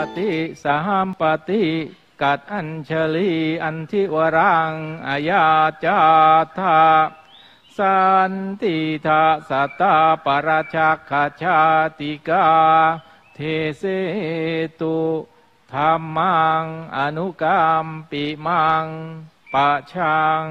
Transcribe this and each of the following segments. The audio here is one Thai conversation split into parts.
ติสหัมปติกัดอัญชลีอันทิวรังอายาจาธาสันติทาสัตตาปราชักขชาติกาเทเสตุธรรมังอนุกรรมปิมังปะชัง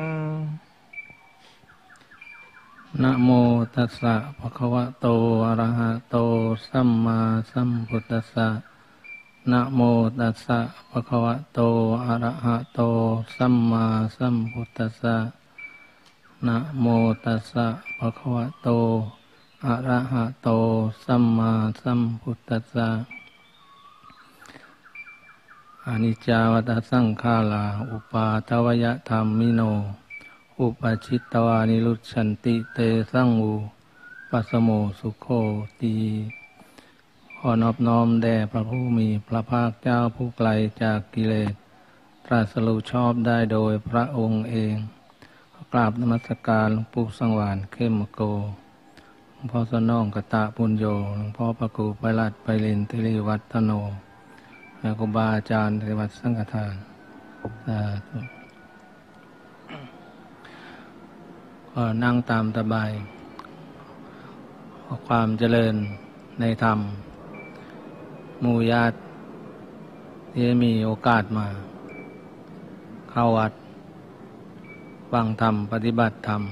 นะโมตัสสะภะคะวะโตอะระหะโตสัมมาสัมพุทธัสสะนะโมตัสสะภะคะวะโตอะระหะโตสัมมาสัมพุทธัสสะนะโมตัสสะภะคะวะโตอะระหะโตสัมมาสัมพุทธัสสะอนิจจาวัฏสังขาราอุปาทวยธัมมิโนอุปชิตตวานิรุชชันติเตสังวูปัสสโมสุโขตีขอนอบน้อมแด่พระผู้มีพระภาคเจ้าผู้ไกลจากกิเลสตรัสรู้ชอบได้โดยพระองค์เองกราบนมัสการหลวงปู่สังวาลเข้มโกหลวงพ่อสนองกตะปุญโญหลวงพ่อพระครูไพรัตน์ไพลินทรีวัฒโนและครูบาอาจารย์ในวัดสังฆทานก็นั่งตามสบายความเจริญในธรรมหมู่ญาติที่มีโอกาสมาเข้าวัดฟังธรรมปฏิบัติธรรม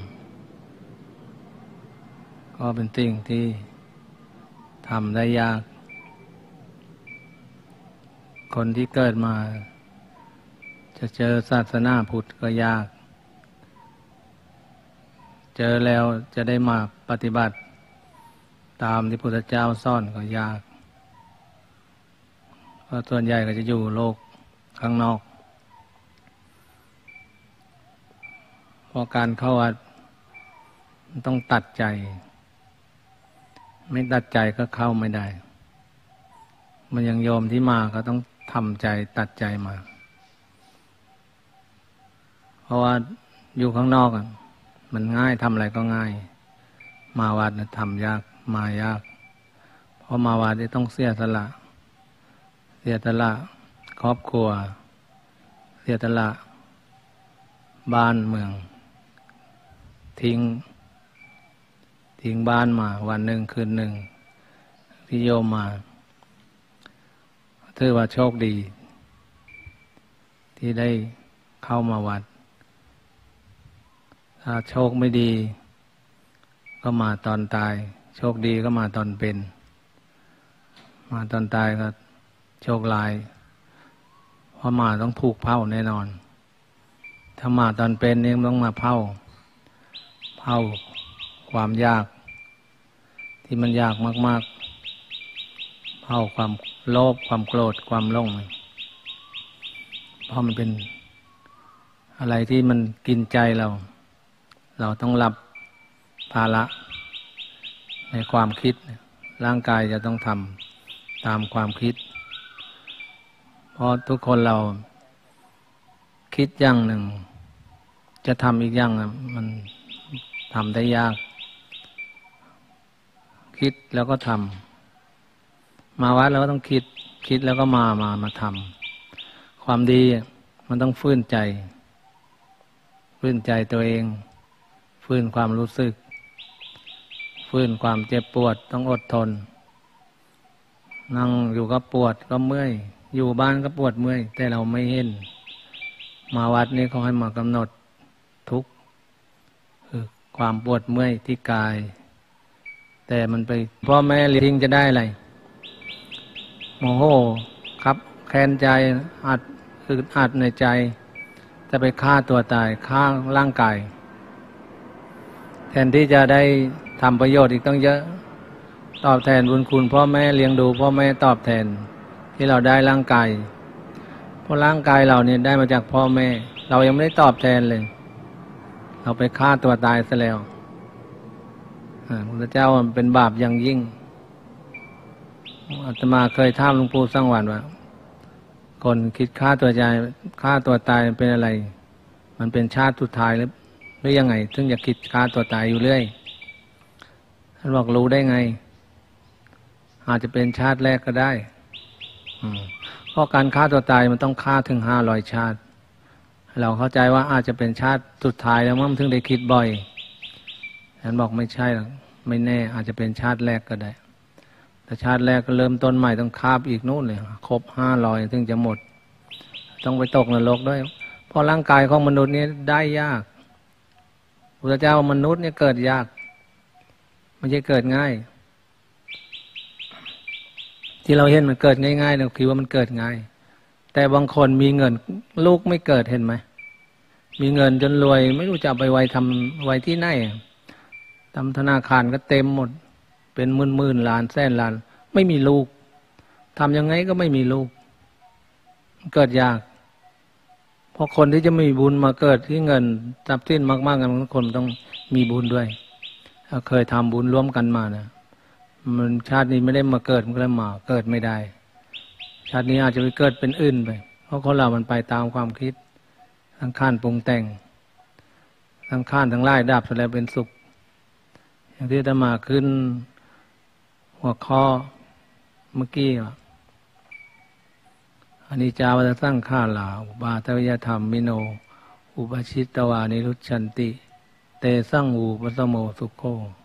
ก็เป็นสิ่งที่ทำได้ยากคนที่เกิดมาจะเจอศาสนาพุทธก็ยากเจอแล้วจะได้มาปฏิบัติตามที่พุทธเจ้าสอนก็ยากเพราะส่วนใหญ่ก็จะอยู่โลกข้างนอกเพราะการเข้าวัดต้องตัดใจไม่ตัดใจก็เข้าไม่ได้มันยังโยมที่มาก็ต้องทำใจตัดใจมาเพราะว่าอยู่ข้างนอกมันง่ายทำอะไรก็ง่ายมาวัดทำยากมายากเพราะมาวัดต้องเสียสละครอบครัวเสียสละบ้านเมืองทิ้งบ้านมาวันหนึ่งคืนหนึ่งที่โยมมาถือว่าโชคดีที่ได้เข้ามาวัดถ้าโชคไม่ดีก็มาตอนตายโชคดีก็มาตอนเป็นมาตอนตายก็โชคร้ายเพราะมาต้องถูกเผาแน่นอนถ้ามาตอนเป็นนี่ต้องมาเผาความยากที่มันยากมากๆเผาความโลภความโกรธความหลงเพราะมันเป็นอะไรที่มันกินใจเราต้องรับภาระในความคิดร่างกายจะต้องทำตามความคิดเพราะทุกคนเราคิดอย่างหนึ่งจะทำอีกอย่างมันทำได้ยากคิดแล้วก็ทำมาวัดแล้วก็ต้องคิดแล้วก็มาทำความดีมันต้องฟื้นใจตัวเองฟื้นความรู้สึกฟื้นความเจ็บปวดต้องอดทนนั่งอยู่ก็ปวดก็เมื่อยอยู่บ้านก็ปวดเมื่อยแต่เราไม่เห็นมาวัดนี้เขาให้มากำหนดทุกข์คือความปวดเมื่อยที่กายแต่มันไปพ่อแม่ทิ้งจะได้อะไรโมโหครับแค้นใจอัดในใจจะไปฆ่าตัวตายฆ่าร่างกายแทนที่จะได้ทำประโยชน์อีกต้องเยอะตอบแทนบุญคุณพ่อแม่เลี้ยงดูพ่อแม่ตอบแทนที่เราได้ร่างกายเพราะร่างกายเราเนี่ยได้มาจากพ่อแม่เรายังไม่ได้ตอบแทนเลยเราไปฆ่าตัวตายซะแล้วพระเจ้าเป็นบาปอย่างยิ่งอาตมาเคยถามหลวงปู่สังวาลว่าคนคิดฆ่าตัวตายเป็นอะไรมันเป็นชาติสุดท้ายหรือยังไงถึงจะคิดฆ่าตัวตายอยู่เรื่อยท่านบอกรู้ได้ไงอาจจะเป็นชาติแรกก็ได้เพราะการฆ่าตัวตายมันต้องฆ่าถึง500 ชาติเราเข้าใจว่าอาจจะเป็นชาติสุดท้ายแล้วมั้งถึงได้คิดบ่อยฉันบอกไม่ใช่หรอกไม่แน่อาจจะเป็นชาติแรกก็ได้แต่ชาติแรกก็เริ่มต้นใหม่ต้องคาบอีกนู่นเลยครบ500ถึงจะหมดต้องไปตกนรกด้วยเพราะร่างกายของมนุษย์นี้ได้ยากพระเจ้ามนุษย์เนี่ยเกิดยากไม่ใช่เกิดง่ายที่เราเห็นมันเกิดง่ายๆเราคิดว่ามันเกิดง่ายแต่บางคนมีเงินลูกไม่เกิดเห็นไหมมีเงินจนรวยไม่รู้จะเอาไปไว้ทำไว้ที่ไหนทำธนาคารก็เต็มหมดเป็นหมื่นล้านแสนล้านไม่มีลูกทำยังไงก็ไม่มีลูกเกิดยากเพราะคนที่จะมีบุญมาเกิดที่เงินทรัพย์สินมากๆกันคนต้องมีบุญด้วยถ้าเคยทำบุญร่วมกันมานะมันชาตินี้ไม่ได้มาเกิดมันก็เลยมาเกิดไม่ได้ชาตินี้อาจจะไปเกิดเป็นอื่นไปเพราะคนเรามันไปตามความคิดทั้งข้านปรุงแต่งทั้งข้านทั้งไล่ดับสุดแล้วเป็นสุขอย่างที่จะมาขึ้นหัวข้อเมื่อกี้อนิจจาวัฏสังขาราอุปาทวยธรรมมิโนอุปชิตตวานิรุชชันติเตสังอูปสโมสุโข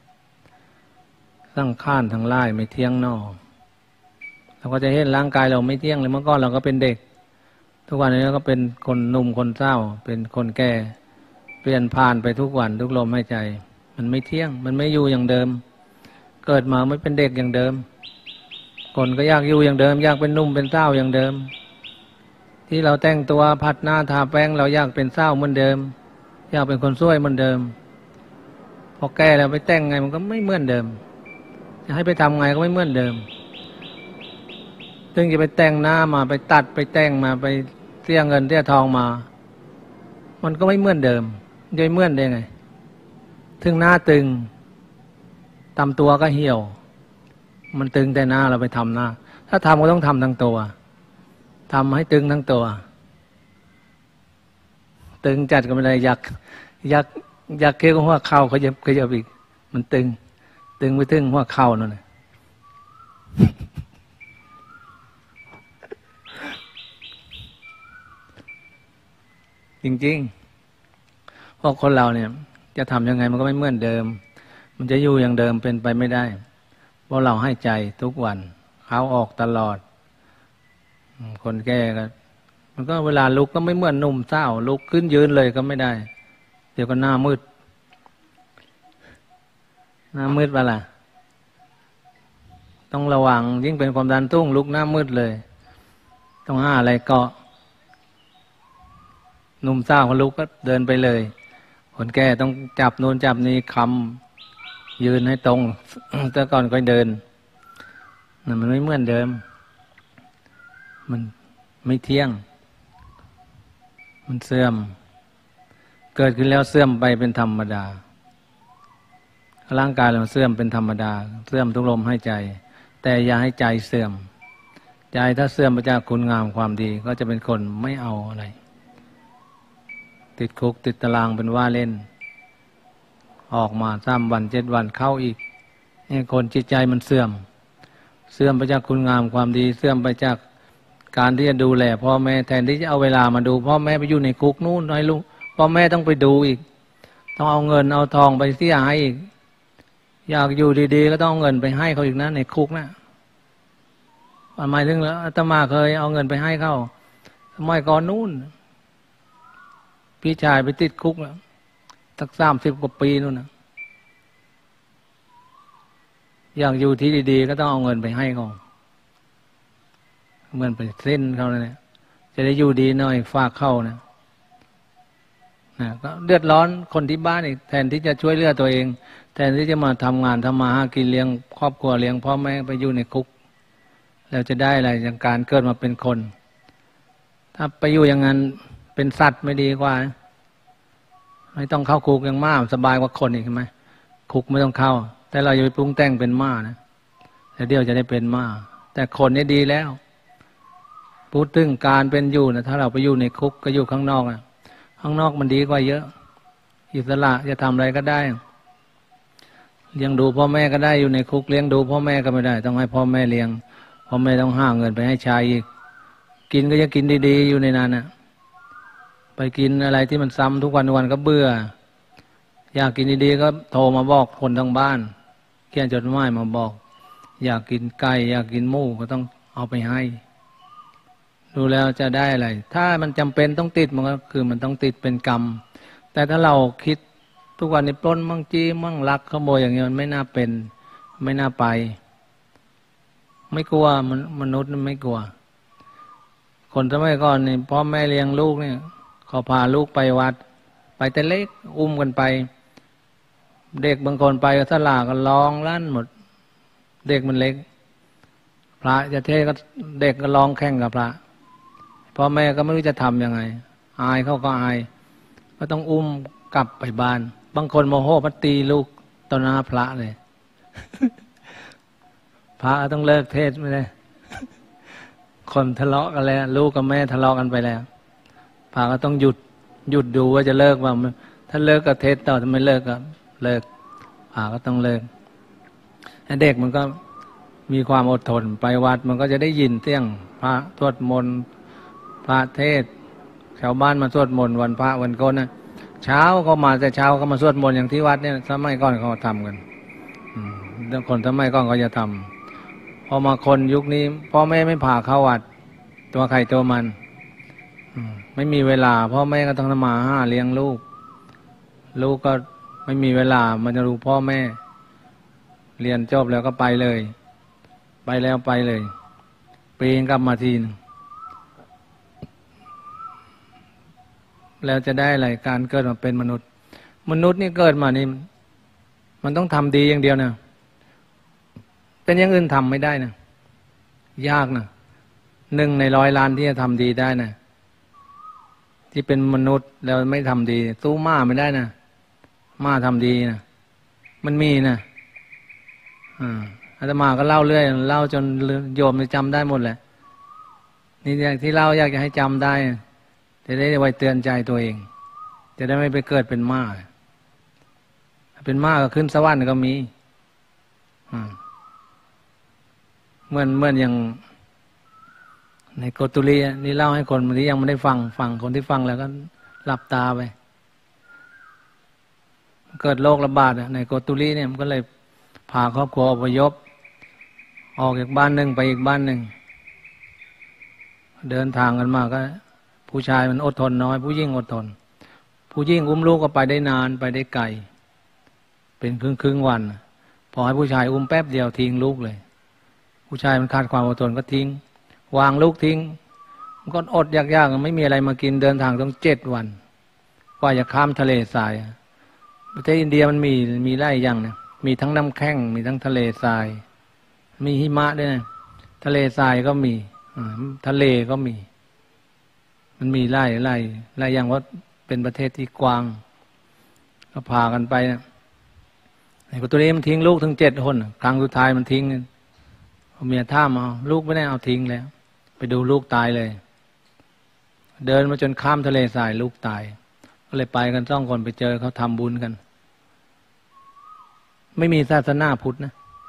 สังขารทั้งหลายไม่เที่ยงนอเราก็จะเห็นร่างกายเราไม่เที่ยงเลยเมื่อก่อนเราก็เป็นเด็กทุกวันนี้เราก็เป็นคนหนุ่มคนเฒ่าเป็นคนแก่เปลี่ยนผ่านไปทุกวันทุกลมหายใจมันไม่เที่ยงมันไม่อยู่อย่างเดิมเกิดมาไม่เป็นเด็กอย่างเดิมคนก็อยากอยู่อย่างเดิมอยากเป็นหนุ่มเป็นเฒ่าอย่างเดิมที่เราแต่งตัวผัดหน้าทาแป้งเราอยากเป็นเฒ่าเหมือนเดิมอยากเป็นคนสวยเหมือนเดิมพอแก่แล้วไปแต่งไงมันก็ไม่เหมือนเดิมจะให้ไปทำไงก็ไม่เหมือนเดิมถึงจะไปแต่งหน้ามาไปตัดไปแต่งมาไปเสียเงินเสียทองมามันก็ไม่เหมือนเดิมจะเหมือนได้ไงถึงหน้าตึงตามตัวก็เหี่ยวมันตึงแต่หน้าเราไปทำหน้าถ้าทำก็ต้องทำทั้งตัวทำให้ตึงทั้งตัวตึงจัดก็ไม่ได้ยักเกี่ยวกับหัวเข่าเขาจะอีกมันตึงไปถึงหัวเข่านั่นแหละจริงๆเพราะคนเราเนี่ยจะทำยังไงมันก็ไม่เหมือนเดิมมันจะอยู่อย่างเดิมเป็นไปไม่ได้เพราะเราให้ใจทุกวันเขาออกตลอดคนแก่ก็มันก็เวลาลุกก็ไม่เหมือนหนุ่มสาวลุกขึ้นยืนเลยก็ไม่ได้เดี๋ยวก็หน้ามืดไปล่ะต้องระวังยิ่งเป็นความดันสูงลุกหน้ามืดเลยต้องหาอะไรเกาะหนุ่มสาวเขาลุกก็เดินไปเลยคนแก่ต้องจับโน่นจับนี่คำยืนให้ตรงแต่ก่อนก็เดินนั่นมันไม่เหมือนเดิมมันไม่เที่ยงมันเสื่อมเกิดขึ้นแล้วเสื่อมไปเป็นธรรมดาร่างกายเราเสื่อมเป็นธรรมดาเสื่อมทุกลมหายใจแต่อย่าให้ใจเสื่อมใจถ้าเสื่อมไปจากคุณงามความดีก็จะเป็นคนไม่เอาอะไรติดคุกติดตารางเป็นว่าเล่นออกมา3 วัน 7 วันเข้าอีกนี่คนจิตใจมันเสื่อมไปจากคุณงามความดีเสื่อมไปจากการที่จะดูแลพ่อแม่แทนที่จะเอาเวลามาดูพ่อแม่ไปอยู่ในคุกนู่นให้ลูกพ่อแม่ต้องไปดูอีกต้องเอาเงินเอาทองไปเสียให้อีกอยากอยู่ดีๆก็ต้องเอาเงินไปให้เขาอีกนะในคุกนะหมายถึงแล้วอาตมาเคยเอาเงินไปให้เขาสมัยก่อนนู่นพี่ชายไปติดคุกแล้วสัก30 กว่าปีนู่นนะอยากอยู่ที่ดีๆก็ต้องเอาเงินไปให้เขาเงินไปเส้นเขาเนี่ยจะได้อยู่ดีหน่อยฝากเข้านะก็เดือดร้อนคนที่บ้านอีกแทนที่จะช่วยเหลือตัวเองแทนที่จะมาทำงานทำมาหากินเลี้ยงครอบครัวเลี้ยงพ่อแม่ไปอยู่ในคุกแล้วจะได้อะไรจากการเกิดมาเป็นคนถ้าไปอยู่อย่างนั้นเป็นสัตว์ไม่ดีกว่าไม่ต้องเข้าคุกอย่างม้าสบายกว่าคนอีกใช่ไหมคุกไม่ต้องเข้าแต่เราอย่าไปปรุงแต่งเป็นม้านะแต่เดี๋ยวจะได้เป็นม้าแต่คนนี่ดีแล้วพูดถึงการเป็นอยู่นะถ้าเราไปอยู่ในคุกก็อยู่ข้างนอกนะข้างนอกมันดีกว่าเยอะอิสระจะทำอะไรก็ได้เลี้ยงดูพ่อแม่ก็ได้อยู่ในคุกเลี้ยงดูพ่อแม่ก็ไม่ได้ต้องให้พ่อแม่เลี้ยงพ่อแม่ต้องหาเงินไปให้ชายอีกกินก็ยังกินดีๆอยู่ในนั้นน่ะไปกินอะไรที่มันซ้ำทุกวันก็เบื่ออยากกินดีๆก็โทรมาบอกคนทางบ้านเขียนจดหมายมาบอกอยากกินไก่อยากกินหมูก็ต้องเอาไปให้ดูแล้วจะได้อะไรถ้ามันจำเป็นต้องติดมันก็คือมันต้องติดเป็นกรรมแต่ถ้าเราคิดทุกวันนี้ปล้นมั่งจี้มั่งลักขโมยอย่างเงี้ยมันไม่น่าเป็นไม่น่าไปไม่กลัวมนุษย์ไม่กลัวคนสมัยก่อนนี่พ่อแม่เลี้ยงลูกเนี่ยเขาพาลูกไปวัดไปแต่เล็กอุ้มกันไปเด็กบางคนไปก็สลาก็ร้องลั่นหมดเด็กมันเล็กพระจะเทศก็เด็กก็ร้องแข่งกับพระพ่อแม่ก็ไม่รู้จะทำยังไงอายเขาก็อายก็ต้องอุ้มกลับไปบ้านบางคนโมโหพัดตีลูกต่อหน้าพระเลย พระต้องเลิกเทศไม่ได้ คนทะเลาะกันแล้วลูกกับแม่ทะเลาะกันไปแล้วพระก็ต้องหยุดดูว่าจะเลิกว่าถ้าเลิกก็เทศต่อถ้าไม่เลิกก็เลิกพระก็ต้องเลิกเด็กมันก็มีความอดทนไปวัดมันก็จะได้ยินเสียงพระสวดมนต์พระเทศชาวบ้านมาสวดมนต์วันพระวันโกนนะเช้าก็มาแต่เช้าก็มาสวดมนต์อย่างที่วัดเนี่ยสมัยก่อนเขาทำกันคนสมัยก่อนเขาจะทำพอมาคนยุคนี้พ่อแม่ไม่พาเข้าวัดตัวใครตัวมันไม่มีเวลาพ่อแม่ก็ต้องทำมาหาเลี้ยงลูกก็ไม่มีเวลามันจะรู้พ่อแม่เรียนจบแล้วก็ไปเลยไปแล้วไปเลยปีนกลับมาทีนึงแล้วจะได้อะไรการเกิดมาเป็นมนุษย์นี่เกิดมานี่มันต้องทำดีอย่างเดียวนะเป็นอย่างอื่นทำไม่ได้นะยากนะ1 ใน 100 ล้านที่จะทำดีได้นะที่เป็นมนุษย์แล้วไม่ทำดีสู้ม้าไม่ได้นะม้าทำดีนะมันมีนะอาตมาก็เล่าเรื่อยเล่าจนโยมจะจำได้หมดแหละนี่อย่างที่เล่าอยากจะให้จำได้จะได้ไว้เตือนใจตัวเองจะได้ไม่ไปเกิดเป็นม้าเป็นม้าก็ขึ้นสวรรค์ก็มีเหมือนอย่างในโกตุลีนี่เล่าให้คนที่ยังไม่ได้ฟังคนที่ฟังแล้วก็หลับตาไปเกิดโรคระบาดในโกตุลีเนี่ยมันก็เลยพาครอบครัวอพยพออกจากบ้านหนึ่งไปอีกบ้านหนึ่งเดินทางกันมาก็ผู้ชายมันอดทนน้อยผู้หญิงอดทนผู้หญิงอุ้มลูกก็ไปได้นานไปได้ไกลเป็นครึ่งวันพอให้ผู้ชายอุ้มแป๊บเดียวทิ้งลูกเลยผู้ชายมันขาดความอดทนก็ทิ้งวางลูกทิ้งมันก็อดยากๆไม่มีอะไรมากินเดินทางต้อง7 วันกว่าจะข้ามทะเลทรายประเทศอินเดียมันมีไร่อย่างนะมีทั้งน้ำแข็งมีทั้งทะเลทรายมีหิมะด้วยนะทะเลทรายก็มีทะเลก็มีมันมีไร่อย่างว่าเป็นประเทศที่กว้างก็พากันไปนะไอ้คนตัวนี้มันทิ้งลูกถึง7 คนครั้งสุดท้ายมันทิ้งเมียท่ามเอาลูกไม่ได้เอาทิ้งแล้วไปดูลูกตายเลยเดินมาจนข้ามทะเลทรายลูกตายก็เลยไปกัน2 คนไปเจอเขาทำบุญกันไม่มีศาสนาพุทธนะ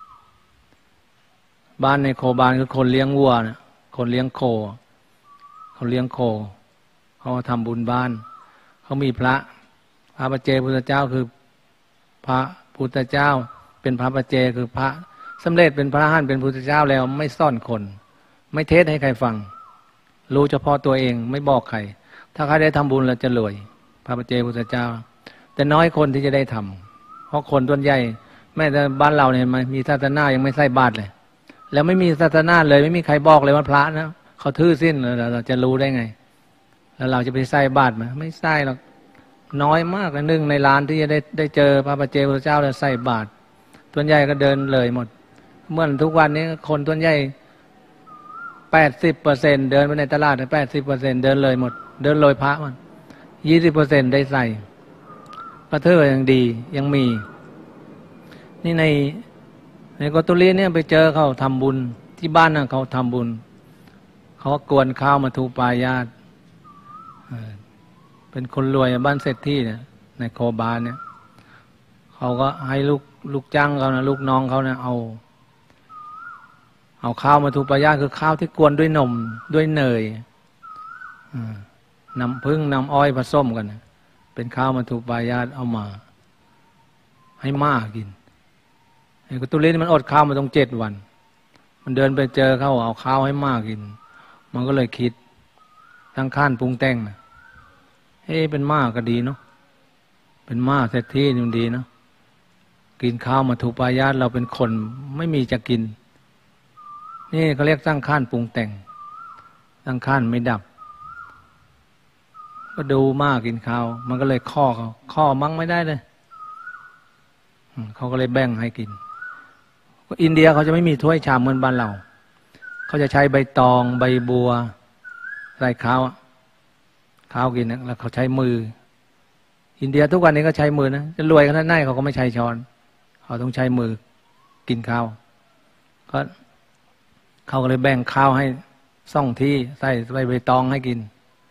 บ้านในโคบานคือคนเลี้ยงวัวนะคนเลี้ยงโคเขาเลี้ยงโคเขาทำบุญบ้านเขามีพระปัจเจกพุทธเจ้าคือพระพุทธเจ้าเป็นพระปัจเจกคือพระสำเร็จเป็นพระอรหันต์เป็นพุทธเจ้าแล้วไม่ซ่อนคนไม่เทศให้ใครฟังรู้เฉพาะตัวเองไม่บอกใครถ้าใครได้ทำบุญแล้วจะรวยพระปัจเจกพุทธเจ้าแต่น้อยคนที่จะได้ทำเพราะคนส่วนใหญ่แม้แต่บ้านเราเนี่ยมีศาสนายังไม่ใส่บาตรเลยแล้วไม่มีศาสนาเลยไม่มีใครบอกเลยว่าพระนะเขาทื่อสิ้นเราจะรู้ได้ไงแล้วเราจะไปใส่บาตรไหมไม่ใส่หรอกน้อยมากนะ1 ใน ล้านที่จะได้เจอพระปัจเจกพุทธเจ้าแล้วใส่บาตรส่วนใหญ่ก็เดินเลยหมดเมื่อทุกวันนี้คนส่วนใหญ่80%เดินไปในตลาด80%เดินเลยหมดเดินเลยพระมัน20%ได้ใส่พระเทอยังดียังมีนี่ในโกตุลีเนี่ยไปเจอเขาทำบุญที่บ้านน่ะเขาทำบุญเขากวนข้าวมาทูปายาตเป็นคนรวยบ้านเศรษฐีเนี่ยในโคบานเนี่ยเขาก็ให้ลูกจ้างเขานะลูกน้องเขานะเอาข้าวมาทูปายาตคือข้าวที่กวนด้วยนมด้วยเนยน้ำผึ้งน้ำอ้อยผสมกันเป็นข้าวมัทุปายาตเอามาให้ม้ากินไอ้กุตุลินี่มันอดข้าวมาต้อง7 วันมันเดินไปเจอเขาเอาข้าวให้ม้ากินมันก็เลยคิดทั้งข้านปรุงแต่งนะเป็นม้าก็ดีเนาะเป็นม้าเศรษฐีนี่มันดีเนาะกินข้าวมัทุปายาตเราเป็นคนไม่มีจะกินนี่เขาเรียกสร้างข้านปรุงแต่งสร้างข้านไม่ดับก็ดูมากกินข้าวมันก็เลยข้อมั้งไม่ได้เลยเขาก็เลยแบ่งให้กินอินเดียเขาจะไม่มีถ้วยชามเหมือนบ้านเราเขาจะใช้ใบตองใบบัวใส่ข้าวกินนะแล้วเขาใช้มืออินเดียทุกวันนี้ก็ใช้มือนะจะรวยขนาดไหนเขาก็ไม่ใช้ช้อนเขาต้องใช้มือกินข้าวก็เขาก็เลยแบ่งข้าวให้2 ที่ใส่ใบตองให้กิน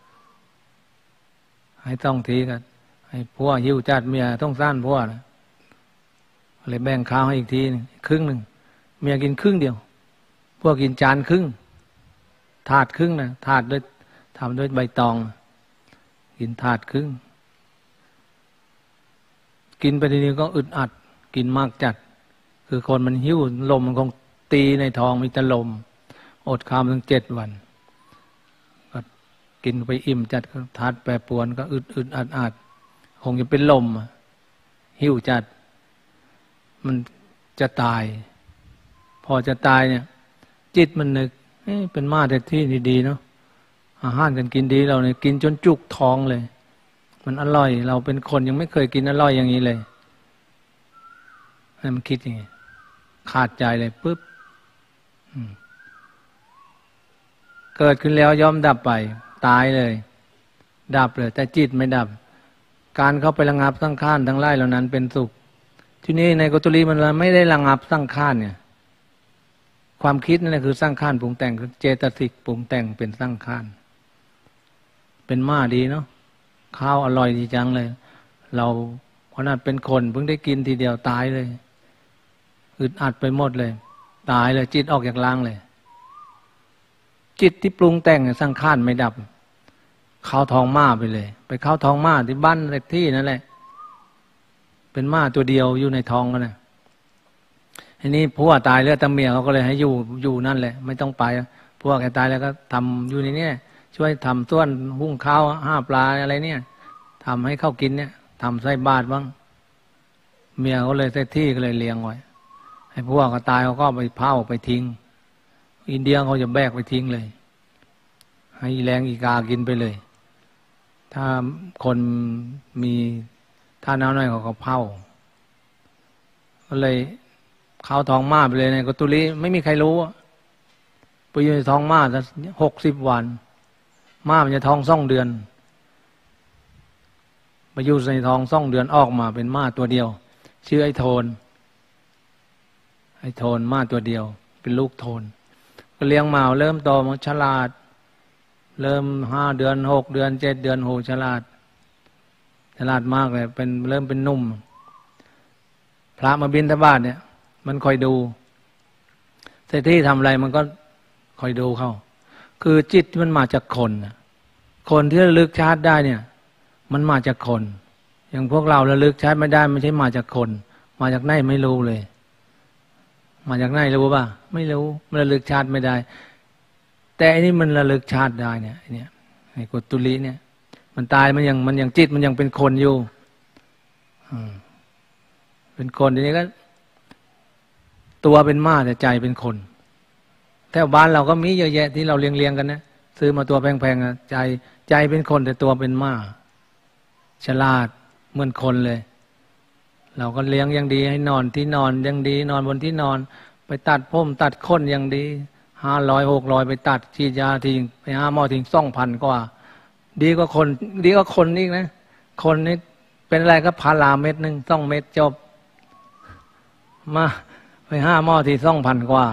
ให้2 ทีกันให้ผัวหิวจัดเมียต้องซ่านผัวนะเลยแบ่งข้าวให้อีกทีนึงครึ่งหนึ่งเมียกินครึ่งเดียวพวกกินจานครึ่งถาดครึ่งนะถาดด้วยทำด้วยใบตองกินถาดครึ่งกินไปทีนี้ก็อึดอัดกินมากจัดคือคนมันหิวลมมันคงตีในท้องมีแต่ลมอดข้าวถึง7 วันก็กินไปอิ่มจัดก็ถาดแปรปรวนก็อึดอัดคงจะเป็นลมหิวจัดมันจะตายพอจะตายเนี่ยจิตมันนึกเป็นม้าแต่ที่ดีๆเนาะอาหารกันกินดีเราเนี่ยกินจนจุกท้องเลยมันอร่อยเราเป็นคนยังไม่เคยกินอร่อยอย่างนี้เลยให้มันคิดอย่างนี้ขาดใจเลยปุ๊บเกิดขึ้นแล้วย่อมดับไปตายเลยดับเลยแต่จิตไม่ดับการเข้าไประงับสังขารทั้งหลายเหล่านั้นเป็นสุขที่นี่ในกุตุลีมันไม่ได้ระงับสังขารเนี่ยความคิดนั่นแหละคือสังขารปรุงแต่งคือเจตสิกปรุงแต่งเป็นสังขารเป็นม้าดีเนาะข้าวอร่อยดีจังเลยเราขนาดเป็นคนเพิ่งได้กินทีเดียวตายเลยอึดอัดไปหมดเลยตายเลยจิตออกจากร่างเลยจิตที่ปรุงแต่งสังขารไม่ดับเข้าท้องม้าไปเลยไปเข้าท้องม้าที่บ้านเล็กที่นั่นแหละเป็นม้าตัวเดียวอยู่ในท้องกันนะทีนี้ผัวตายแล้วแต่เมียเขาก็เลยให้อยู่นั่นแหละไม่ต้องไปผัวแกตายแล้วก็ทำอยู่ในนี้ช่วยทำส่วนหุงข้าวห้าปลาอะไรเนี่ยทำให้เขากินเนี่ยทำใส่บาตรบ้างเมียเขาเลยใส่ที่ก็เลยเลี้ยงไว้ให้ผัวก็ตายเขาก็ไปเผาไปทิ้งอินเดียเขาจะแบกไปทิ้งเลยให้แรงอีกากินไปเลยถ้าคนมีถ้าน้ำน้อยเขาก็เผาก็เลยเข้าท้องม้าไปเลยในกุตุลีไม่มีใครรู้ไปอยู่ในท้องม้าจะ60 วันม้ามันจะท้อง2 เดือนไปอยู่ในท้อง2 เดือนออกมาเป็นม้าตัวเดียวชื่อไอ้โทนม้าตัวเดียวเป็นลูกโทนก็เลี้ยงมาเริ่มโตมันฉลาดเริ่ม5 เดือน6 เดือน7 เดือนโหฉลาดมากเลยเริ่มเป็นหนุ่มพระมาบิณฑบาตเนี่ยมันคอยดูเศรษฐีทำอะไรมันก็คอยดูเขาคือจิตที่มันมาจากคนที่ระลึกชาติได้เนี่ยมันมาจากคนอย่างพวกเราระลึกชาติไม่ได้ไม่ใช่มาจากคนมาจากไหนไม่รู้เลยมาจากไหนรู้ป่ะไม่รู้มันระลึกชาติไม่ได้แต่อันนี้มันระลึกชาติได้เนี่ยไอ้กุตุลีเนี่ยมันตายมันยังจิตมันยังเป็นคนอยู่เป็นคนทีนี้ก็ตัวเป็นม้าแต่ใจเป็นคนแถวบ้านเราก็มีเยอะแยะที่เราเลี้ยงกันนะซื้อมาตัวแพงๆใจเป็นคนแต่ตัวเป็นม้าฉลาดเหมือนคนเลยเราก็เลี้ยงอย่างดีให้นอนที่นอนอย่างดีนอนบนที่นอนไปตัดผมตัดขนอย่างดี500 600ไปตัดฉีดยาทิ้งไปหาหมอทิ้ง 2,000 กว่าดีกว่าคนอีกนะคนนี่เป็นอะไรก็พาราเม็ดนึง2 เม็ดจบมาไปหาหมอที่ 2,000 กว่า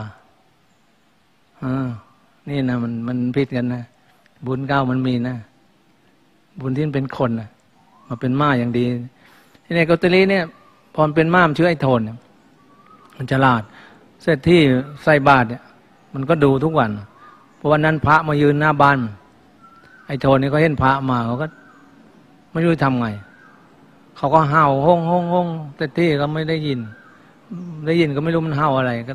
นี่นะมันผิดกันนะบุญเก้ามันมีนะบุญที่เป็นคนนะมาเป็นม้าอย่างดีในกุตุลีเนี่ยพอเป็นม้ามันชื่อไอ้โทนมันฉลาดเสร็จที่ใส่บาตรเนี่ยมันก็ดูทุกวันเพราะวันนั้นพระมายืนหน้าบ้านไอ้โทนนี่ก็เห็นพระมาเขาก็ไม่รู้ทำไงเขาก็เห่าห้องห้องห้องแต่ที่ก็ไม่ได้ยินก็ไม่รู้มันเห่าอะไรก็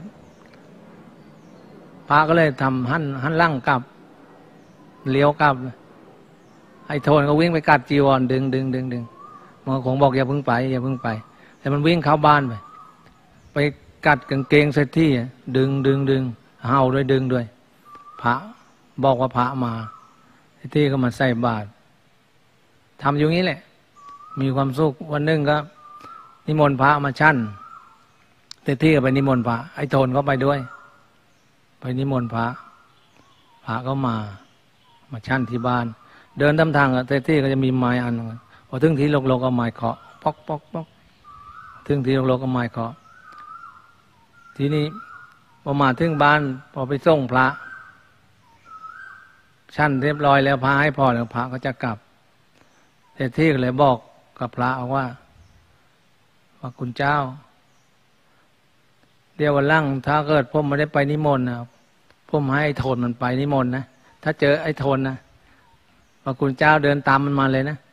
พระก็เลยทำหันหลังกลับเลี้ยวกลับไอ้โทนก็วิ่งไปกัดจีวรดึงมันคงบอกอย่าเพิ่งไปแต่มันวิ่งเข้าบ้านไปกัดกางเกงเสร็จที่ดึงเห่าด้วยดึงด้วยพระบอกว่าพระมาเสร็จที่ก็มาใส่บาตรทำอยู่งี้แหละมีความสุขวันหนึ่งก็นิมนต์พระมาชั่นเสร็จที่ก็ไปนิมนต์พระไอ้โทนก็ไปด้วยไปนิมนต์พระก็มาชั่นที่บ้านเดินตามทางเสร็จที่ก็จะมีไม้อันพอถึงที่ลกๆเอาไม้เคาะป๊อกถึงที่ลกๆเอาไม้เคาะทีนี้พอมาถึงบ้านพอไปส่งพระชั่นเรียบร้อยแล้วพระให้พรแล้วพระก็จะกลับเศรษฐีก็เลยบอกกับพระว่าคุณเจ้าเดี๋ยววันหลังถ้าเกิดผมไม่ได้ไปนิมนต์นะผมให้ไอ้โทนมันไปนิมนต์นะถ้าเจอไอ้โทนนะว่าคุณเจ้าเดินตามมันมาเลยนะ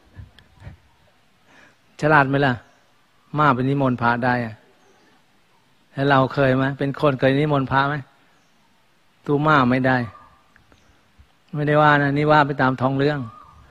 ฉลาดไหมล่ะมาเป็นนิมนต์พระได้อะแล้วเราเคยไหมเป็นคนเคยนิมนต์พระไหมตู้มาไม่ได้ว่านะนี่ว่าไปตามท้องเรื่อง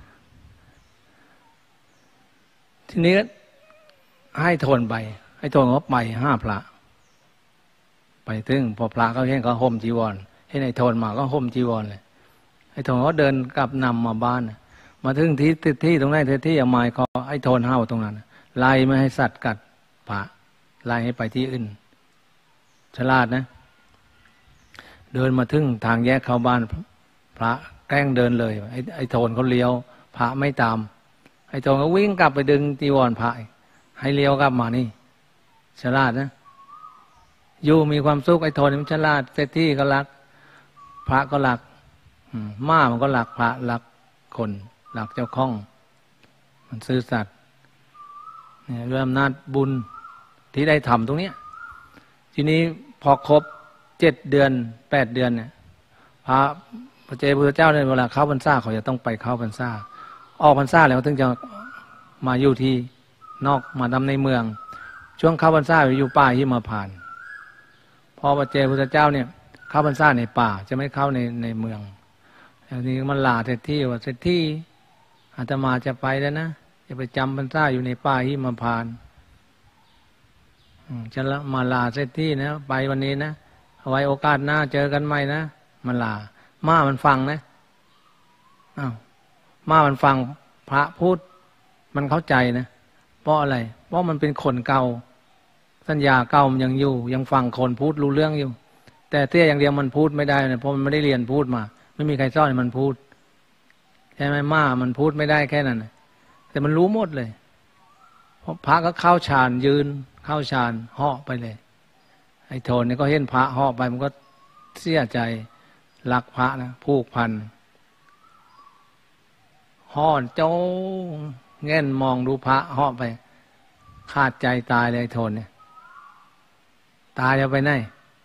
ทีนี้ให้โทนไปให้โทนก็ไป5 พระไปถึงพอพระเขาเห็นเขาห่มจีวรให้ไอ้โทนมาก็ห่มจีวรเลยไอ้โทนก็เดินกลับนำมาบ้านมาถึงที่ตรงนั้นที่เอาไม้เคาะไอ้โทนเห่าตรงนั้นไล่ไม่ให้สัตว์กัดพระไล่ให้ไปที่อื่นฉลาดนะเดินมาถึงทางแยกเข้าบ้านพระแกล้งเดินเลยไอ้โทนเขาเลี้ยวพระไม่ตามไอ้โทนก็วิ่งกลับไปดึงจีวรพระให้เลี้ยวกลับมานี่ฉลาดนะอยู่มีความสุขไอ้โทนมันฉลาดเศรษฐีก็รักพระก็รักม้ามันก็รักพระรักคนรักเจ้าของมันซื่อสัตย์เนี่ยด้วยอำนาจบุญที่ได้ทำตรงเนี้ยทีนี้พอครบ7 เดือน8 เดือนเนี่ยพระเจ้าพุทธเจ้าในเวลาเข้าพรรษาเขาจะต้องไปเข้าพรรษาออกพรรษาแล้วถึงจะมาอยู่ที่นอกมาทำในเมืองช่วงเข้าพรรษาอยู่ป่าหิมพานต์พอพระเจ้าพุทธเจ้าเนี่ยเข้าพรรษาในป่าจะไม่เข้าในเมืองอันนี้มันลาเศรษฐีว่าเศรษฐีอาตมาจะไปแล้วนะจะไปจำพรรษาอยู่ในป่าหิมพานต์จะมาลาเศรษฐีนะไปวันนี้นะเอาไว้โอกาสหน้าเจอกันใหม่นะมันลาม้ามันฟังนะม้ามันฟังพระพูดมันเข้าใจนะเพราะอะไรเพราะมันเป็นคนเก่าสัญญาเก่ามันยังอยู่ยังฟังคนพูดรู้เรื่องอยู่แต่เตี้ยอย่างเดียวมันพูดไม่ได้นะเพราะมันไม่ได้เรียนพูดมาไม่มีใครสอนให้มันพูดใช่ไหมม้ามันพูดไม่ได้แค่นั้นแต่มันรู้หมดเลยเพราะพระก็เข้าฌานยืนเข้าฌานเหาะไปเลยไอ้โทนนี่ก็เห็นพระเหาะไปมันก็เสียใจรักพระนะผูกพันห่อเจ้าเง่นมองดูพระเหาะไปขาดใจตายเลยไอ้โทนเนี่ยตายจะไปไหน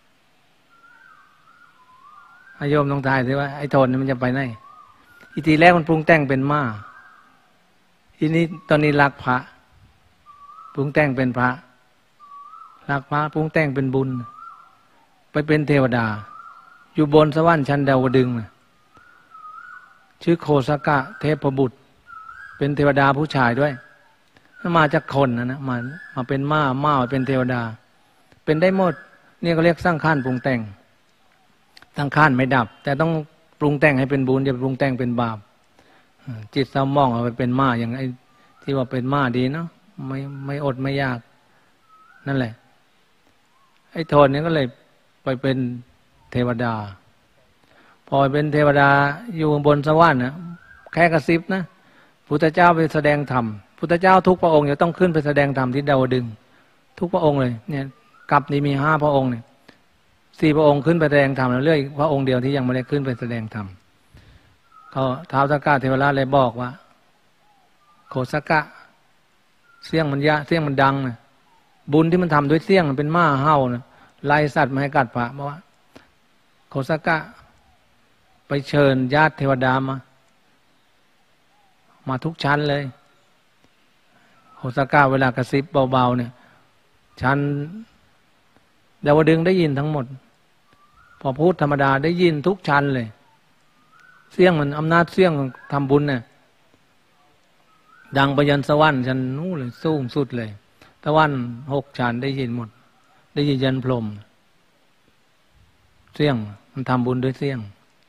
อาโยมต้องตายสิว่าไอ้โทนนี่มันจะไปไหนอีทีแรกมันปรุงแต่งเป็นม้าทีนี้ตอนนี้รักพระปรุงแต่งเป็นพระรักพระปรุงแต่งเป็นบุญไปเป็นเทวดาอยู่บนสวรรค์ชั้นดาวดึงส์ชื่อโคสกะเทพบุตรเป็นเทวดาผู้ชายด้วยมาจากคนนะมาเป็นม้าเป็นเทวดาเป็นได้หมดนี่ก็เรียกสร้างข้านปรุงแต่งสร้างข้านไม่ดับแต่ต้องปรุงแต่งให้เป็นบุญอย่าปรุงแต่งเป็นบาปจิตเศร้าหมองเอาไปเป็นม้าอย่างไอ้ที่ว่าเป็นม้าดีเนาะไม่อดไม่ยากนั่นแหละไอ้โทนนี่ก็เลยไปเป็นเทวดาพอเป็นเทวดาอยู่บนสวรรค์นะแค่กระซิบนะพุทธเจ้าไปแสดงธรรมพุทธเจ้าทุกพระองค์จะต้องขึ้นไปแสดงธรรมที่ดาวดึงส์ทุกพระองค์เลยเนี่ยกับนี่มี5 พระองค์เนี่ย4 พระองค์ขึ้นไปแสดงธรรมแล้วเรื่อยพระองค์เดียวที่ยังไม่ได้ขึ้นไปแสดงธรรมเขาท้าวสักกะเทวราชเลยบอกว่าโคสกะเสียงมันดังนะบุญที่มันทำด้วยเสียงมันเป็นม้าเห่านะไล่สัตว์มาให้กัดพระเพราะว่าโคสกะไปเชิญญาติเทวดามามาทุกชั้นเลยโหสถาเวลากระซิบเบาๆเนี่ยชั้นดาวดึงส์ได้ยินทั้งหมดพอพูดธรรมดาได้ยินทุกชั้นเลยเสียงมันอำนาจเสียงทำบุญเนี่ยดังไปยันสวรรค์ชั้นนู้นเลยสูงสุดเลยสวรรค์6 ชั้นได้ยินหมดได้ยินยันพรหมเสียงมันทำบุญด้วยเสียง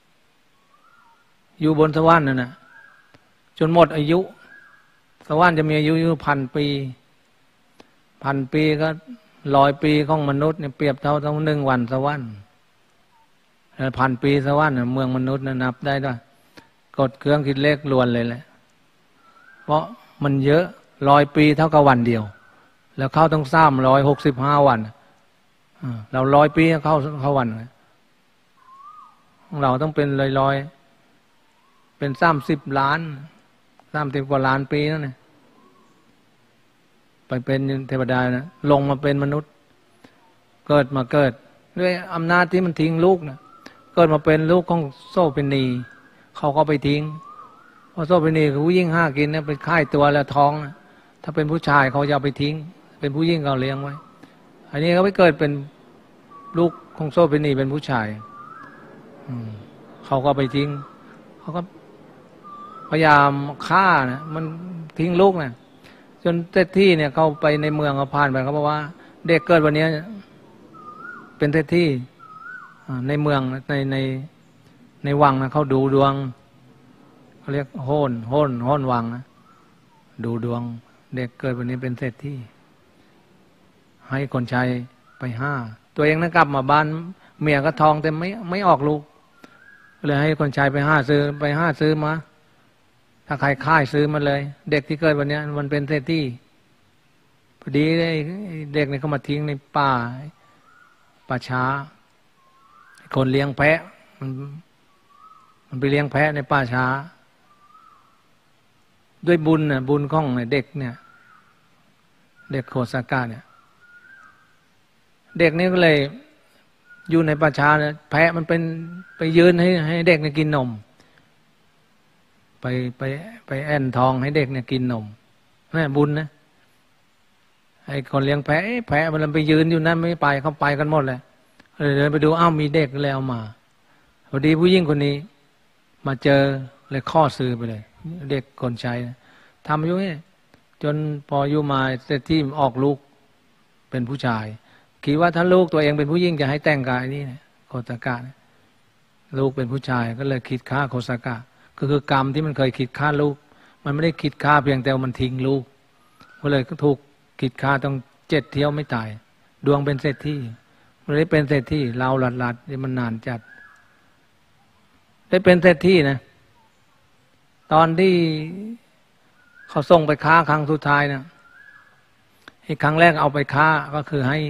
อยู่บนสวรรค์นั่นน่ะจนหมดอายุสวรรค์จะมีอายุอยู่1,000 ปี1,000 ปีก็100 ปีของมนุษย์เนี่ยเปรียบเท่า1 วันสวรรค์1,000 ปีสวรรค์เมืองมนุษย์นับได้ด้วยกดเครื่องคิดเลขล้วนเลยแหละเพราะมันเยอะ100 ปีเท่ากับวันเดียวแล้วเข้าต้อง365 วันเรา100 ปีเข้าวันของเราต้องเป็นร้อยเป็น30 ล้าน30 กว่าล้านปีนั่นแหละไปเป็นเทวดานะลงมาเป็นมนุษย์เกิดด้วยอำนาจที่มันทิ้งลูกนะเกิดมาเป็นลูกของโสเภณีเขาก็ไปทิ้งเพราะโสเภณีคือผู้หญิงหากินเนี่ยเป็นค่ายตัวแล้วท้องนะถ้าเป็นผู้ชายเขาจะเอาไปทิ้งเป็นผู้หญิงเขาเลี้ยงไว้อันนี้เขาไปเกิดเป็นลูกของโสเภณีเป็นผู้ชายเขาก็ไปทิ้งเขาก็พยายามฆ่านะมันทิ้งลูกนะจนเศรษฐีเนี่ยเขาไปในเมืองเขาผ่านไปเขาบอกว่าเด็กเกิดวันนี้เป็นเศรษฐีในเมืองในวังนะเขาดูดวงเขาเรียกโหนวังนะดูดวงเด็กเกิดวันนี้เป็นเศรษฐีให้คนชายไป5ตัวเองนะกลับมาบ้านเมียก็ท้องแต่ไม่ออกลูกเลยให้คนชายไปซื้อมาถ้าใครค่ายซื้อมาเลยเด็กที่เกิดวันนี้มันเป็นเศรษฐีพอดีเด็กนี่เขามาทิ้งในป่าช้าคนเลี้ยงแพะมันไปเลี้ยงแพะในป่าช้าด้วยบุญบุญของเด็กเนี่ยเด็กโคสากาเนี่ยเด็กนี่ก็เลยอยู่ในป่าช้าเนี่ยแพะมันเป็นไปยืนให้เด็กเนี่ยกินนมไปแอนทองให้เด็กเนี่ยกินนมนั่นบุญนะไอ้คนเลี้ยงแพะมันไปยืนอยู่นั่นไม่ไปเขาไปกันหมดเลยเดินไปดูอ้าวมีเด็กแล้วมาพอดีผู้หญิงคนนี้มาเจอเลยข้อซื้อไปเลยเด็กคนใช้ทำอยู่นี่จนพออยู่มาเสร็จที่ออกลูกเป็นผู้ชายคิดว่าถ้าลูกตัวเองเป็นผู้หญิงจะให้แต่งกายนี่โคสากะลูกเป็นผู้ชายก็เลยคิดฆ่าโคสากะก็คือกรรมที่มันเคยคิดฆ่าลูกมันไม่ได้คิดฆ่าเพียงแต่มันทิ้งลูกก็เลยถูกคิดฆ่าต้อง7 เที่ยวไม่ตายดวงเป็นเศรษฐีมันได้เป็นเศรษฐีเราหลัดนี่มันนานจัดได้เป็นเศรษฐีนะตอนที่เขาส่งไปค้าครั้งสุดท้ายนะอีกครั้งแรกเอาไปค้าก็คือให้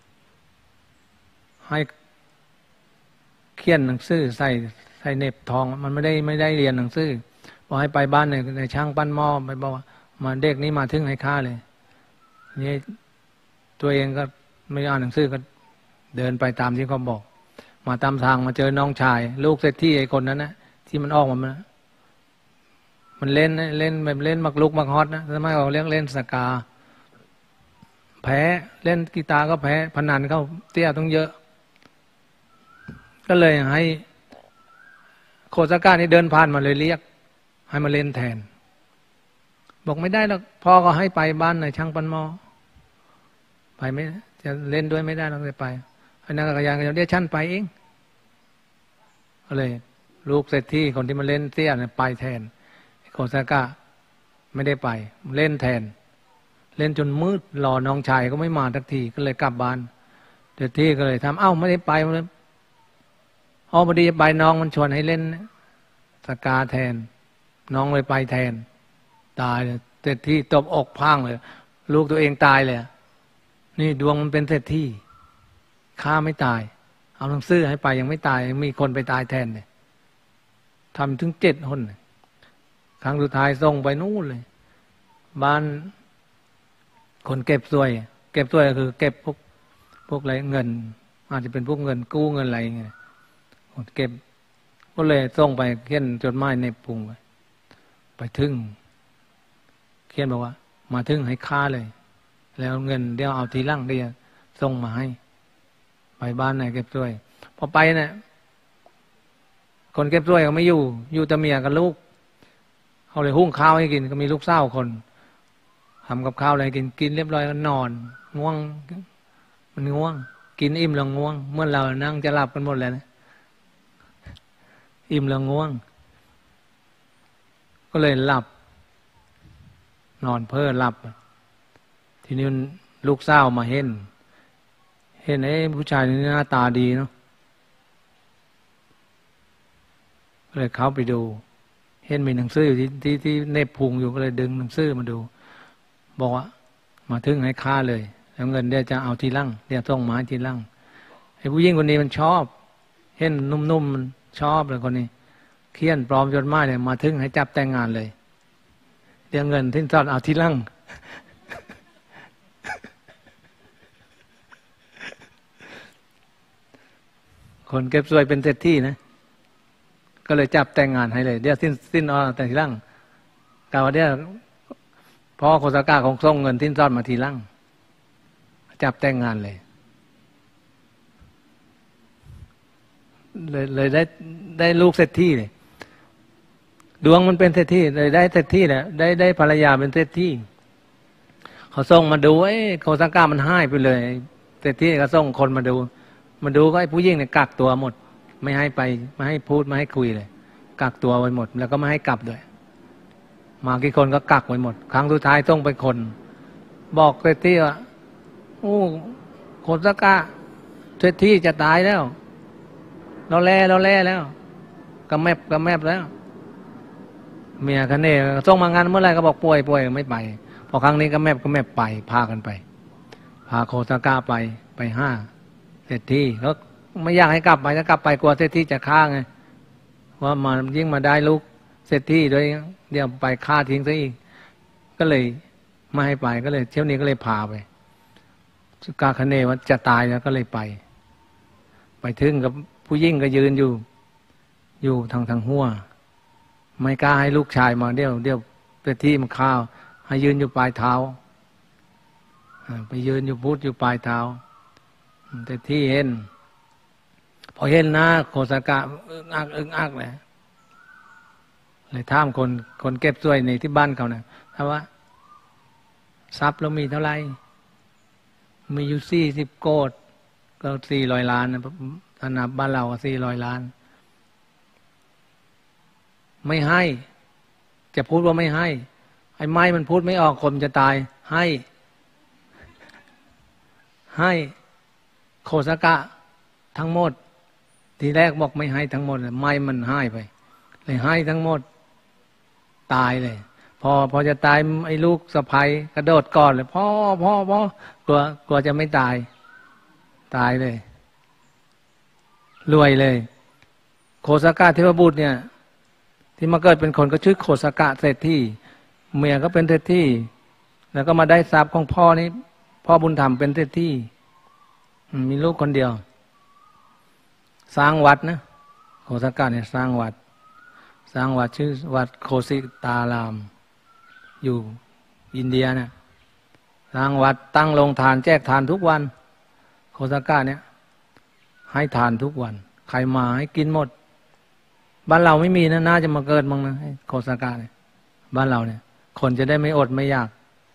เขียนหนังสือใส่เน็บทองมันไม่ได้เรียนหนังสือบอกให้ไปบ้านในช่างปั้นหม้อไปบอกว่ามาเด็กนี้มาถึงให้ค้าเลยนี่ตัวเองก็ไม่อ่านหนังสือก็เดินไปตามที่เขาบอกมาตามทางมาเจอน้องชายลูกเศรษฐีไอ้คนนั้นนะที่มันออกมามันเล่นแบบเล่นมักลุกมักฮอตนะทำไมเขาเล่นสกาแพ้เล่นกีตาร์ก็แพ้พนันเข้าเตี้ยต้องเยอะก็เลยให้โคสากานี่เดินผ่านมาเลยเรียกให้มาเล่นแทนบอกไม่ได้หรอกพ่อก็ให้ไปบ้านในช่างปั้นหม้อไปไม่จะเล่นด้วยไม่ได้ต้องไปไอ้นางกระยางเดี๋ยวฉันไปเองก็เลยลูกเศรษฐีคนที่มาเล่นเตี้ยเนี่ยไปแทนโคสากะไม่ได้ไปเล่นแทนเล่นจนมืดรอน้องชายก็ไม่มาสักทีก็เลยกลับบ้านเศรษฐีก็เลยทำไม่ได้ไปเลยพอดีใบน้องมันชวนให้เล่นสกาแทนน้องเลยไปแทนตายเลยเศรษฐีตบอกพังเลยลูกตัวเองตายเลยนี่ดวงมันเป็นเศรษฐีฆ่าไม่ตายเอาหนังสือให้ไปยังไม่ตายมีคนไปตายแทนเลยทำถึง7 คนครั้งสุดท้ายส่งไปนู่นเลยบ้านคนเก็บสวยก็คือเก็บพวกอะไรเงินอาจจะเป็นพวกเงินกู้เงินอะไรเงี้ยเก็บก็เลยส่งไปเขียนจดหมายในปุงไปถึงขียนบอกว่ามาถึงให้ค่าเลย แล้วเงินเดี๋ยวเอาทีหลังเดี๋ยวส่งมาให้ไปบ้านไหนเก็บช่วยพอไปเนี่ยคนเก็บช่วยก็ไม่อยู่แต่เมียกับลูกเขาเลยหุ้งข้าวให้กินก็มีลูกสาวคนทำกับข้าวอะไรกินเรียบร้อยก็นอนง่วงมันง่วงกินอิ่มแล้วง่วงเมื่อเรานั่งจะหลับกันหมดแล้วนะอิ่มแล้วง่วงก็เลยหลับนอนเพ้อหลับทีนี้ลูกสาวมาเห็นไอ้ผู้ชายนี่หน้าตาดีเนาะเลยเข้าไปดูเห็นมีหนังสืออยู่ที่เนบพุงอยู่ก็เลยดึงหนังสือมาดูบอกว่ามาถึงให้ค่าเลยแล้วเงินเดี๋ยวจะเอาทีหลังเดี๋ยวส่งมาทีหลังไอ้ผู้หญิงคนนี้มันชอบเห็นนุ่มๆมันชอบเลยคนนี้เขียนปลอมจดหมายเลยมาถึงให้จับแต่งงานเลยเดี๋ยวเงินที่ซ่อนเอาทีหลังคนเก็บสวยเป็นเศรษฐีนะก็เลยจับแต่งงานให้เลยเดี๋ยวสิ้นแต่ทีหลังกล่าวเดี๋ยวพ่อโคสากาของส่งเงินทิ้นซ่อนมาทีหลังจับแต่งงานเลยได้ลูกเศรษฐีเลยดวงมันเป็นเศรษฐีเลยได้เศรษฐีแหละได้ภรรยาเป็นเศรษฐีเขาส่งมาดูโคสากามันหายไปเลยเศรษฐีก็ส่งคนมาดูก็ไอ้ผู้หญิงเนี่ยกักตัวหมดไม่ให้ไปไม่ให้พูดไม่ให้คุยเลยกักตัวไว้หมดแล้วก็ไม่ให้กลับด้วยมากี่คนก็กักไว้หมดครั้งสุดท้ายต้องไปคนบอกเศรษฐีว่าโอ้โคสากาเศรษฐีจะตายแล้วเราแล่แล้วกระแมบแล้วเมียคันนี้ส่งมางานเมื่อไรก็บอกป่วยไม่ไปพอครั้งนี้ก็แมบไปพากันไปพาโคสากาไปห้าเศรษฐีเขาไม่อยากให้กลับไปถ้ากลับไปกลัวเศรษฐีจะฆ่าไงว่ามายิ่งมาได้ลูกเศรษฐีด้วยเดี๋ยวไปฆ่าทิ้งซะอีกก็เลยไม่ให้ไปก็เลยเที่ยวนี้ก็เลยพาไปกาคันเนว่าจะตายแล้วก็เลยไปถึงกับผู้ยิ่งก็ยืนอยู่ทางหัวไม่กล้าให้ลูกชายมาเดี๋ยวเศรษฐีมันข้าวให้ยืนอยู่ปลายเท้าไปยืนอยู่พุทธอยู่ปลายเท้าแต่ที่เห็นพอเห็นหน้าโคสากะอึ้งอักเลยถามคนเก็บสวยในที่บ้านเขานะถามว่าทรัพย์เรามีเท่าไหร่มีอยู่40 โกฏก็400 ล้านนะถ้านับบ้านเราก็400 ล้านไม่ให้จะพูดว่าไม่ให้ไอ้ไม้มันพูดไม่ออกคนจะตายให้โคสากะทั้งหมดทีแรกบอกไม่ให้ทั้งหมดไม้มันให้ไปเลยให้ทั้งหมดตายเลยพอจะตายไอ้ลูกสะใภ้กระโดดก่อนเลยพ่อกลัวจะไม่ตายเลยรวยเลยโคสากะเทวบุตรเนี่ยที่มาเกิดเป็นคนก็ชื่อโคสากะเศรษฐีเมียก็เป็นเศรษฐีแล้วก็มาได้ทรัพย์ของพ่อนี้พ่อบุญธรรมเป็นเศรษฐีมีลูกคนเดียวสร้างวัดนะโคสากะเนี่ยสร้างวัดชื่อวัดโคสิตารามอยู่อินเดียเนี่ยสร้างวัดตั้งโรงทานแจกทานทุกวันโคสากะเนี่ยให้ทานทุกวันใครมาให้กินหมดบ้านเราไม่มีนะน่าจะมาเกิดมั้งนะโคสากะเนี่ยบ้านเราเนี่ยคนจะได้ไม่อดไม่อยาก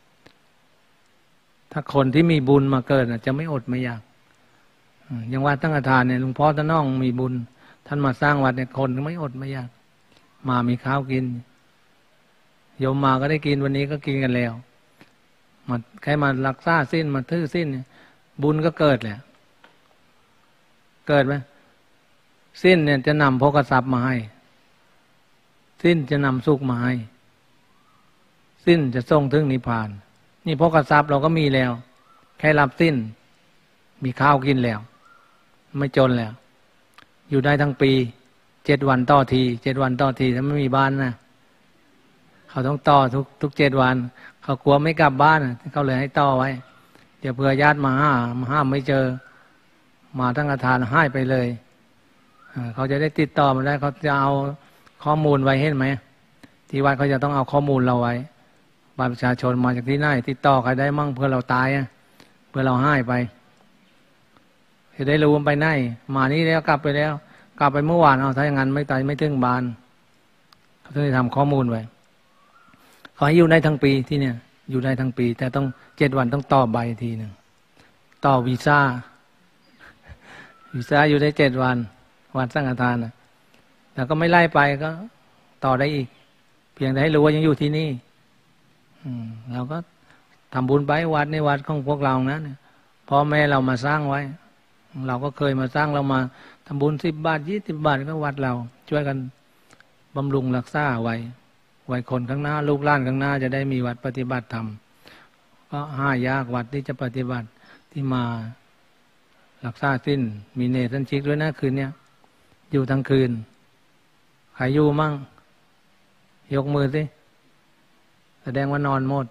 ถ้าคนที่มีบุญมาเกิดจะไม่อดไม่อยากอย่างวัดตั้งทานเนี่ยหลวงพ่อท่านน้องมีบุญท่านมาสร้างวัดเนี่ยคนไม่อดไม่อยากมามีข้าวกินโยมมาก็ได้กินวันนี้ก็กินกันแล้วมาใครมารักษาสิ้นมาทื่อสิ้นเนี่ยบุญก็เกิดแหละเกิดไหมสิ้นเนี่ยจะนำโภคทรัพย์มาให้สิ้นจะนำสุขมาให้สิ้นจะส่งถึงนิพพานนี่โภคทรัพย์เราก็มีแล้วแค่รับสิ้นมีข้าวกินแล้วไม่จนแล้วอยู่ได้ทั้งปี7 วันต่อทีถ้าไม่มีบ้านนะเขาต้องต่อทุก7 วันเขากลัวไม่กลับบ้านเขาเลยให้ต่อไว้เดี๋ยวเผื่อญาติมาห้ามไม่เจอมาทั้งอาทานให้ไปเลยเขาจะได้ติดต่อมาได้เขาจะเอาข้อมูลไว้เห็นไหมที่วัดเขาจะต้องเอาข้อมูลเราไว้บัตรประชาชนมาจากที่ไหนติดต่อใครได้มั่งเพื่อเราตายเพื่อเราหายไปจะได้รู้ว่าไปไหนมานี่แล้วกลับไปแล้วกลับไปเมื่อวานเอาถ้าอย่างนั้นไม่ตายไม่ถึงบ้านเขาต้องทำข้อมูลไว้ขอให้อยู่ได้ทั้งปีที่เนี่ยอยู่ได้ทั้งปีแต่ต้อง7 วันต้องต่อใบทีหนึ่งต่อวีซ่าอยู่ได้7 วันวันสังฆทานนะแต่ก็ไม่ไล่ไปก็ต่อได้อีกเพียงแต่ให้รู้ว่ายังอยู่ที่นี่เราก็ทำบุญไปวัดในวัดของพวกเรานะพ่อแม่เรามาสร้างไว้เราก็เคยมาสร้างเรามาทำบุญ10 บาท20 บาทก็วัดเราช่วยกันบำรุงรักษาไว้คนข้างหน้าลูกหลานข้างหน้าจะได้มีวัดปฏิบัติธรรมก็หายากวัดที่จะปฏิบัติที่มารักษาสิ้นมีเนสันชิกด้วยนะคืนเนี้ยอยู่ทั้งคืนใครอยู่มั่งยกมือสิแสดงว่านอนหมด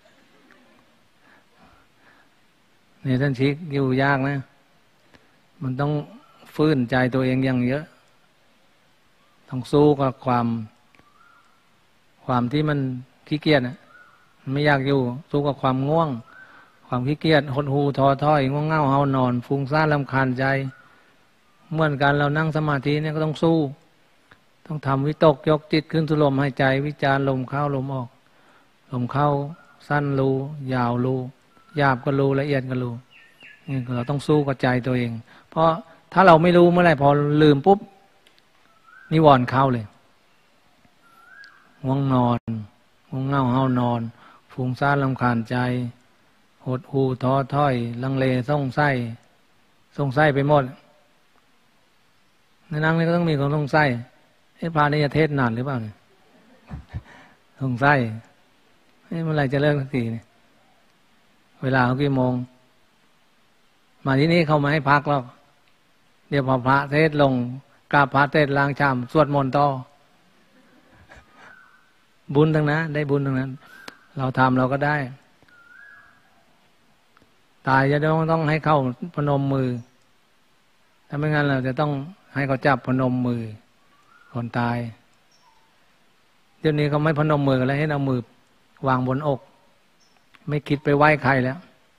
เนสันชิกอยู่ยากนะมันต้องฟื้นใจตัวเองอย่างเยอะต้องสู้กับความที่มันขี้เกียจนะไม่อยากอยู่สู้กับความง่วงความขี้เกียจหดหู่ท้อถอยง่วงเหงาเฮานอนฟุ้งซ่านรำคาญใจเหมือนกันเรานั่งสมาธิเนี่ยก็ต้องสู้ต้องทำวิตกยกจิตขึ้นสู่ลมหายใจวิจารลมเข้าลมออกลมเข้าสั้นรู้ยาวรู้หยาบก็รู้ละเอียดก็รู้นี่เราต้องสู้กับใจตัวเองเพราะถ้าเราไม่รู้เมื่อไหร่พอลืมปุ๊บนิวรณ์เข้าเลยง่วงนอนง่วงเหงาเฮานอนฟุ้งซ่านรำคาญใจหดหู่ท้อถอยลังเลสงสัยไปหมดในนั่งนี่ก็ต้องมีคนสงสัยพระนี่จะเทศนานหรือเปล่าเนี่ยสงสัยเมื่อไหร่จะเลิกสักทีเนี่ยเวลาเขากี่โมงมาที่นี่เขามาให้พักแล้วเดี๋ยวพอพระเทศลงกราบพระเทศล้างชามสวดมนต์ต่อบุญทั้งนั้นได้บุญทั้งนั้นเราทำเราก็ได้ตายจะต้องให้เข้าพนมมือถ้าไม่งั้นเราจะต้องให้เขาจับพนมมือคนตายเดี๋ยวนี้เขาไม่พนมมือกันแล้วให้เอามือวางบนอกไม่คิดไปไหว้ใครแล้ว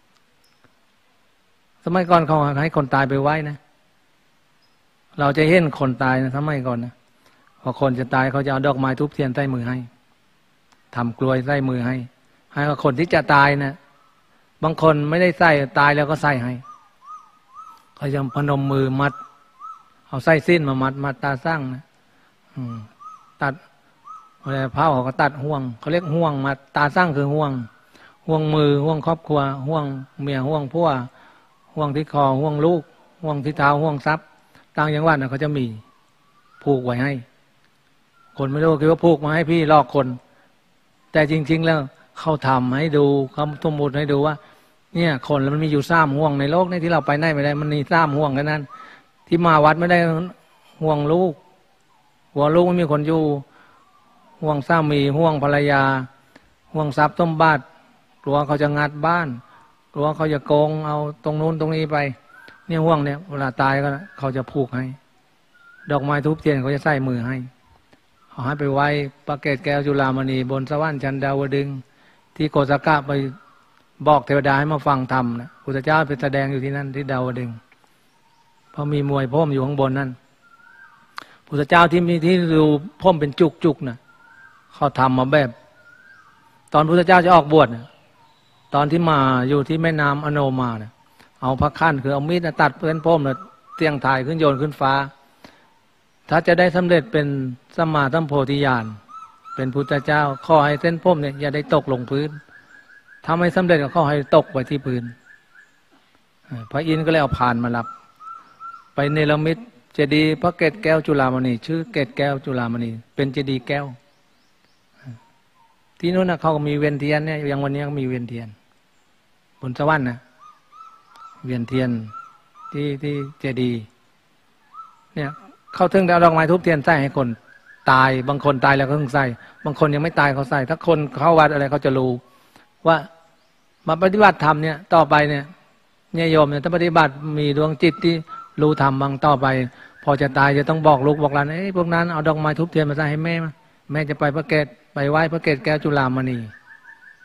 สมัยก่อนเขาให้คนตายไปไหว้นะเราจะเห็นคนตายนะสมัยก่อนนะพอคนจะตายเขาจะเอาดอกไม้ทุบเทียนใส่มือให้ทำกลวยใส่มือให้กับคนที่จะตายนะบางคนไม่ได้ใส่ตายแล้วก็ใส่ให้เขาจะพนมมือมัดเอาไส้สิ้นมามัดตาสร้างนะตัดเวลาเผาเขาก็ตัดห่วงเขาเรียกห่วงมัดตาสร้างคือห่วงมือห่วงครอบครัวห่วงเมียห่วงผัวห่วงที่คอห่วงลูกห่วงที่เท้าห่วงทรัพย์ต่างจังหวัดนะเขาจะมีผูกไว้ให้คนไม่รู้คิดว่าผูกมาให้พี่ลอกคนแต่จริงๆแล้วเขาทำให้ดูเขาสมมุติให้ดูว่าเนี่ยคนแล้วมันมีอยู่3 ห่วงในโลกนี้ที่เราไปไหนไม่ได้มันมี3 ห่วงแค่นั้นที่มาวัดไม่ได้ห่วงลูกไม่มีคนอยู่ห่วงสามีห่วงภรรยาห่วงทรัพย์สมบัติกลัวเขาจะงัดบ้านกลัวเขาจะโกงเอาตรงนู้นตรงนี้ไปเนี่ยห่วงเนี่ยเวลาตายก็เขาจะผูกให้ดอกไม้ทุบเทียนเขาจะใส่มือให้เขาให้ไปไว้พระเกศแก้วจุฬามณีบนสวรรค์ชั้นดาวดึงส์ที่โกศกะไปบอกเทวดาให้มาฟังธรรมนะพุทธเจ้าไปแสดงอยู่ที่นั่นที่ดาวดึงส์เพราะมีมวยพ่มอยู่ข้างบนนั่นพุทธเจ้าที่มีที่ดูพ่มเป็นจุกนะเขาทำมาแบบตอนพุทธเจ้าจะออกบวชนะตอนที่มาอยู่ที่แม่น้ำอโนมานะเอาพระขั้นคือเอามีดตัดเป็นพ่มแล้วเตียงถ่ายขึ้นโยนขึ้นฟ้าถ้าจะได้สำเร็จเป็นสัมมาสัมโพธิญาณเป็นพุทธเจ้าขอให้เส้นพ่มเนี่ยอย่าได้ตกลงพื้นถ้าไม่สำเร็จก็ขอให้ตกไปที่พื้นพระอินทร์ก็เลยเอาพานมารับไปเนรมิตเจดีย์พระเกศแก้วจุฬามณีชื่อเกศแก้วจุฬามณีเป็นเจดีย์แก้วที่นู้นนะเขาก็มีเวียนเทียนเนี่ยอย่างวันนี้ก็มีเวียนเทียนบนสวรรค์นะเวียนเทียนที่เจดีย์เนี่ยเขาถึงเอาดอกไม้ทุบเทียนใส่ให้คนตายบางคนตายแล้วก็ต้องใส่บางคนยังไม่ตายเขาใส่ถ้าคนเข้าวัดอะไรเขาจะรู้ว่ามาปฏิบัติธรรมเนี่ยต่อไปเนี่ยโยมเนี่ยถ้าปฏิบัติมีดวงจิตที่รู้ธรรมบางต่อไปพอจะตายจะต้องบอกลูกบอกหลานพวกนั้นเอาดอกไม้ทุบเทียนมาใส่ให้แม่จะไปพระเกศไปไหว้พระเกศแก้วจุฬามณี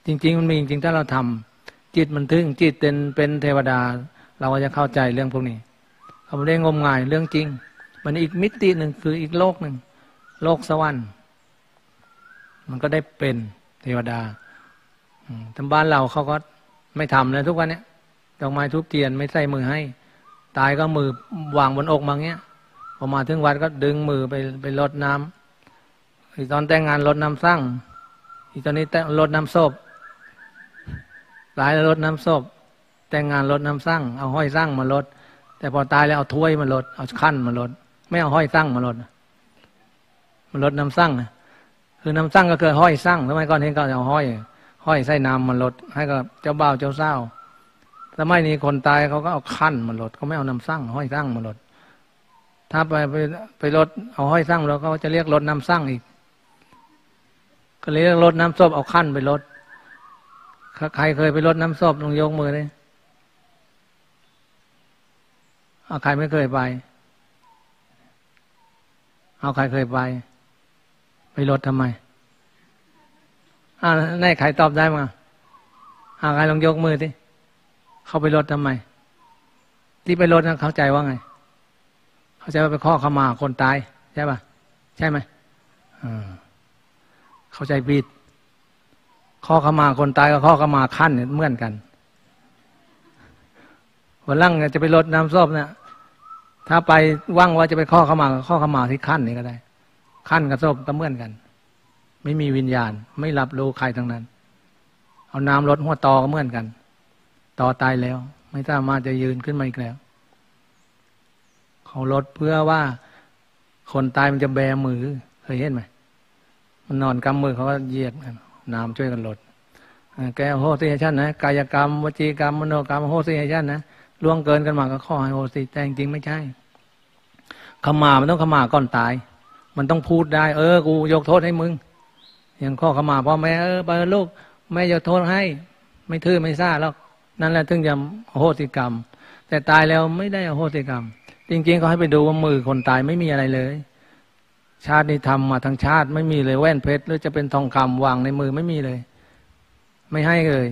จริงๆมันมีจริงๆถ้าเราทำจิตมันถึงจิตเป็นเทวดาเราก็จะเข้าใจเรื่องพวกนี้เขาไม่ได้งมงายเรื่องจริงมันอีกมิติหนึ่งคืออีกโลกหนึ่งโลกสวรรค์มันก็ได้เป็นเทวดาทางบ้านเราเขาก็ไม่ทำเลยทุกวันเนี้ยดอกไม้ทุบเทียนไม่ใส่มือให้ตายก็มือวางบนอกมาเงี้ยพอมาถึงวัดก็ดึงมือไปรดน้ำอีตอนแต่งงานรดน้ำสั่งอีตอนนี้รดน้ำศพตายแล้วรดน้ำศพแต่งงานรดน้ำสั่งเอาห้อยสั่งมาลดแต่พอตายแล้วเอาถ้วยมาลดเอาขั้นมาลดไม่เอาห้อยสั่งมาลดมันลดน้ำสั่งคือน้ำสั่งก็คือห้อยสั่งทำไมก่อนเห็นก็เอาห้อยใส่น้ำมันลดให้กับเจ้าบ่าวเจ้าสาวสมัยนี้คนตายเขาก็เอาขั้นมาลดเขาไม่เอาน้ำสั่งห้อยสั่งมาลดถ้าไปลดเอาห้อยสั่งแล้วเขาจะเรียกลดน้ำสั่งอีกก็เรียกลดน้ำศพเอาขั้นไปลดใครเคยไปลดน้ำศพลงยกมือเลยเอาใครไม่เคยไปเอาใครเคยไปลดทำไมไหนใครตอบได้มาใครลองยกมือสิเขาไปลดทำไมที่ไปลดนั้นเข้าใจว่าไงเข้าใจว่าไปข้อขมาคนตายใช่ป่ะใช่ไหมเข้าใจผิดข้อขมาคนตายกับข้อขมาขั้นเนี่ยเหมือนกันวันหลังจะไปลดน้ำศพเนี่ยถ้าไปว่างว่าจะไปข้อขมาที่ขั้นนี่ก็ได้ขั้นกับศพก็เหมือนกันไม่มีวิญญาณไม่รับรู้ใครทั้งนั้นเอาน้ำลดหัวตอก็เหมือนกันตอตายแล้วไม่สามารถจะยืนขึ้นมาอีกแล้วเขาลดเพื่อว่าคนตายมันจะแบมือเคยเห็นไหมมันนอนกำมือเขาก็เหยียดกันน้ำช่วยกันลดแกโหสิให้ฉันนะกายกรรมวจีกรรมมโนกรรมโหสิให้ฉันนะล่วงเกินกันมาก็ข้อให้โหสิแต่จริงๆไม่ใช่ขมามันต้องขมาก่อนตายมันต้องพูดได้กูยกโทษให้มึงอย่างข้อขมาพ่อแม่ไปลูกแม่ยกโทษให้ไม่ทื่อไม่ซ่าแล้วนั่นแหละถึงจะโหสิกรรมแต่ตายแล้วไม่ได้โหสิกรรมจริงๆเขาให้ไปดูว่ามือคนตายไม่มีอะไรเลยชาตินี้ทำมาทั้งชาติไม่มีเลยแว่นเพชรหรือจะเป็นทองคำวางในมือไม่มีเลยไม่ให้เลย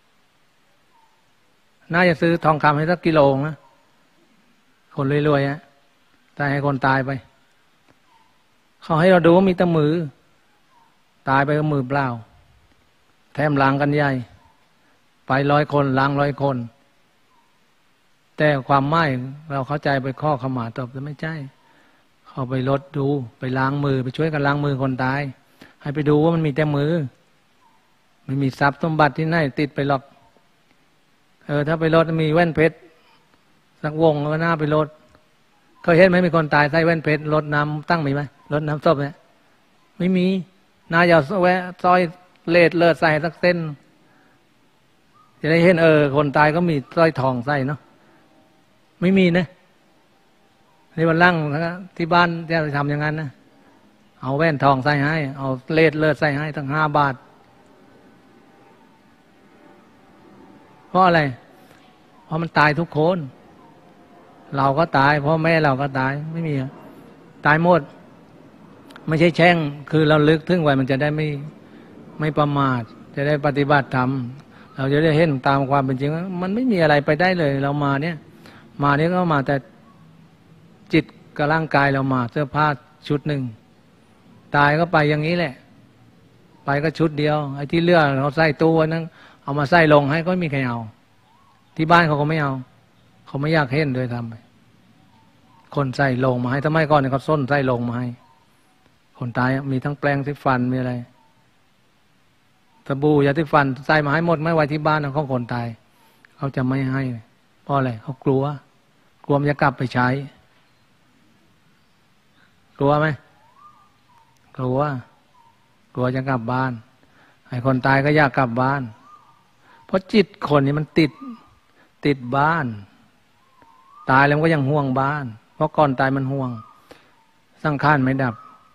น่าจะซื้อทองคำให้สักกิโลนะคนรวยๆแต่ให้คนตายไปเขาให้เราดูว่ามีแต่มือตายไปก็มือเปล่าแถมล้างกันใหญ่ไป100 คนล้าง100 คนแต่ความหมายเราเข้าใจไปข้อขมาตบแต่ไม่ใช่เขาไปลดดูไปล้างมือไปช่วยกันล้างมือคนตายให้ไปดูว่ามันมีแต่มือไม่มีทรัพย์สมบัติที่ไหนติดไปหรอกถ้าไปลดมีแว่นเพชรสักวงก็น่าไปลดเคยเห็นไหมมีคนตายใส่แว่นเพชรลดน้ำตั้งมีไหมลดน้ำศพเนี่ยไม่มีน่าจะแวะซอยเลือดใส่สักเส้นจะได้เห็นคนตายก็มีสร้อยทองใส่เนาะไม่มีนะในวันล่างที่บ้านจะทำอย่างนั้นนะเอาแว่นทองใส่ให้เอาเลือดใส่ให้ตั้ง5 บาทเพราะอะไรเพราะมันตายทุกคนเราก็ตายพ่อแม่เราก็ตายไม่มีตายหมดไม่ใช่แช่งคือเราลึกถึงไว้มันจะได้ไม่ประมาทจะได้ปฏิบัติธรรมเราจะได้เห็นตามความเป็นจริงว่ามันไม่มีอะไรไปได้เลยเรามาเนี่ยก็มาแต่จิตกับร่างกายเรามาเสื้อผ้าชุดหนึ่งตายก็ไปอย่างนี้แหละไปก็ชุดเดียวไอ้ที่เลือดเขาใส่ตู้นั้นเอามาใส่ลงให้ก็ไม่มีใครเอาที่บ้านเขาก็ไม่เอาเขาไม่อยากเห็นด้วยทำไปคนใส่ลงมาให้ทำไมก่อนเนี่ยเขาส้นใส่ลงมาให้คนตายมีทั้งแปรงที่ฟันมีอะไรสบู่ยาที่ฟันใส่มาให้หมดไม่ไว้ที่บ้านของคนตายเขาจะไม่ให้เพราะอะไรเขากลัวมันจะกลับไปใช้กลัวไหมกลัวจะกลับบ้านไอ้คนตายก็อยากกลับบ้านเพราะจิตคนนี้มันติดบ้านตายแล้วมันก็ยังห่วงบ้านเพราะก่อนตายมันห่วงสังขารไม่ดับ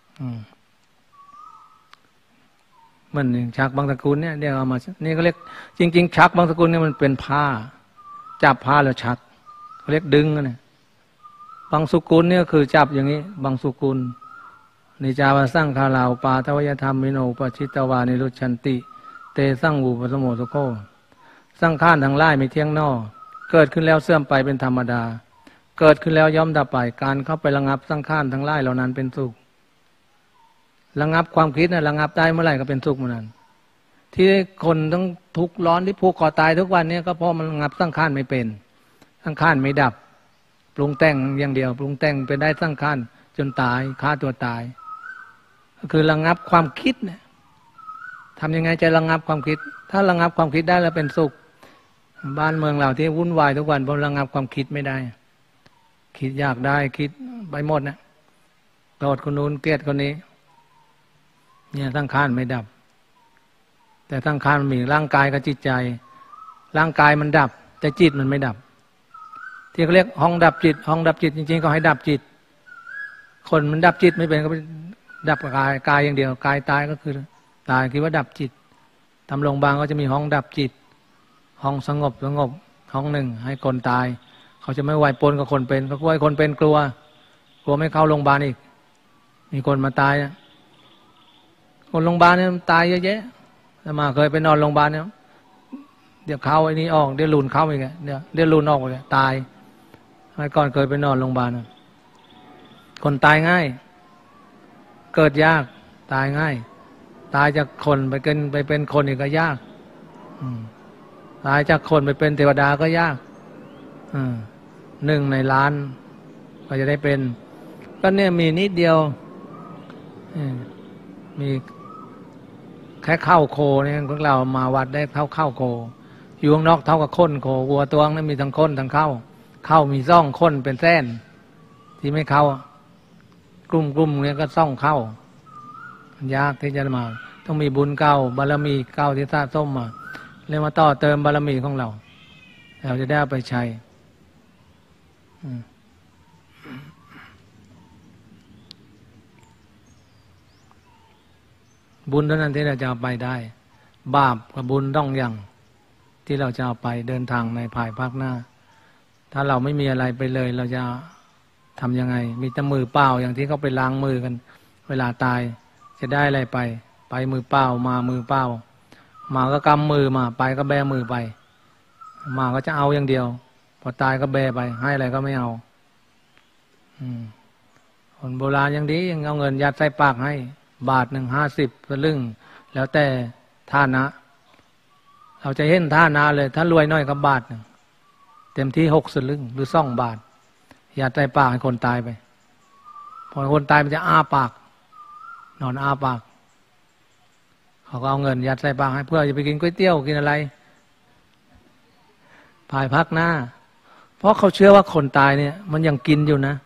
เหมือนชักบางสกุลเนี่ยเดี๋ยวเอามานี่ก็เรียกจริงๆชักบางสกุลเนี่ยมันเป็นผ้าจับผ้าแล้วชักเขาเรียกดึงนะบางสุกุลเนี่ยคือจับอย่างนี้บางสุกุลนิจาวาสร้างคาลาวปาทวยธรรมมิโนปชิตวานิรุชันติเตสั่งวูปสมโมสุโคสังขารทั้งหลายไม่เที่ยงนอเกิดขึ้นแล้วเสื่อมไปเป็นธรรมดาเกิดขึ้นแล้วย่อมดับไปการเข้าไประงับสังขารทั้งหลายเหล่านั้นเป็นสุขระงับความคิดนะระงับได้เมื่อไหร่ก็เป็นสุขเมื่อนั้นที่คนต้องทุกข์ร้อนที่ผูกคอตายทุกวันนี้ก็เพราะมันระงับสังขารไม่เป็นสังขารไม่ดับปรุงแต่งอย่างเดียวปรุงแต่งไปได้สังขารจนตายฆ่าตัวตายก็คือระงับความคิดเนี่ยทำยังไงจะระงับความคิดถ้าระงับความคิดได้แล้วเป็นสุขบ้านเมืองเราที่วุ่นวายทุกวันเพราะระงับความคิดไม่ได้คิดอยากได้คิดไปหมดนะโกรธคนนู้นเกลียดคนนี้เนี่ยสังขารไม่ดับแต่สังขารมันมีร่างกายกับจิตใจร่างกายมันดับแต่จิตมันไม่ดับที่เขาเรียกห้องดับจิตห้องดับจิตจริงๆก็ให้ดับจิตคนมันดับจิตไม่เป็นก็ดับกายอย่างเดียวกายตายก็คือตายคิดว่าดับจิตตามโรงพยาบาลก็จะมีห้องดับจิตห้องสงบห้องหนึ่งให้คนตายเขาจะไม่ไหวปนกับคนเป็นเขากลัวคนเป็นกลัวไม่เข้าโรงพยาบาลอีกมีคนมาตายคนโรงพยาบาลเนี่ยตายเยอะแยะแต่มาเคยไปนอนโรงพยาบาลเนี่ยเดี๋ยวเข้าไอ้นี้ออกเดี๋ยวลุนเข้าอีกเดี๋ยวลุนออกอีกตายเมื่อก่อนเคยไปนอนโรงพยาบาลคนตายง่ายเกิดยากตายง่ายตายจากคนไปเป็นคนอีกก็ยากตายจากคนไปเป็นเทวดาก็ยาก1 ในล้านก็จะได้เป็นก็เนี่ยมีนิดเดียวมีแค่เข้าโคเนี่ยพวกเรามาวัดได้เข้าโคอยู่ข้างนอกเท่ากับข้นโควัวตัวนั้นมีทั้งข้นทั้งเข้ามีซ่องข้นเป็นแส้นที่ไม่เข้ากลุ่มเนี่ยก็ซ่องเข้ายากที่จะมาต้องมีบุญเก่าบารมีเก่าที่สะสมมาเลยมาต่อเติมบารมีของเราจะได้เอาไปใช้บุญเท่านั้นที่เราจะเอาไปได้บาปกับบุญต้องอย่างที่เราจะเอาไปเดินทางในภายภาคหน้าถ้าเราไม่มีอะไรไปเลยเราจะทำยังไงมีแต่มือเปล่าอย่างที่เขาไปล้างมือกันเวลาตายจะได้อะไรไปมือเปล่ามามือเปล่ามาก็กำมือมาไปก็แบมือไปมาก็จะเอาอย่างเดียวพอตายก็แบไปให้อะไรก็ไม่เอาคนโบราณยังดียังเอาเงินยัดใส่ปากให้บาทหนึ่ง50 สลึงแล้วแต่ฐานะเราจะเห็นฐานะเลยถ้ารวยน้อยก็บาทหนึ่งเต็มที่6 สลึงหรือ2 บาทยัดใส่ปากให้คนตายไปพอคนตายมันจะอ้าปากนอนอ้าปากเขาก็เอาเงินยัดใส่ปากให้เพื่อจะไปกินก๋วยเตี๋ยวกินอะไรภายภาคหน้าเพราะเขาเชื่อว่าคนตายเนี่ยมันยังกินอยู่นะ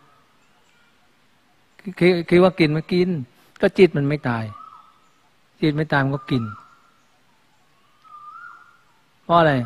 คิดว่ากินมันกินก็จิตมันไม่ตายจิตไม่ตายมันก็กินเพราะอะไร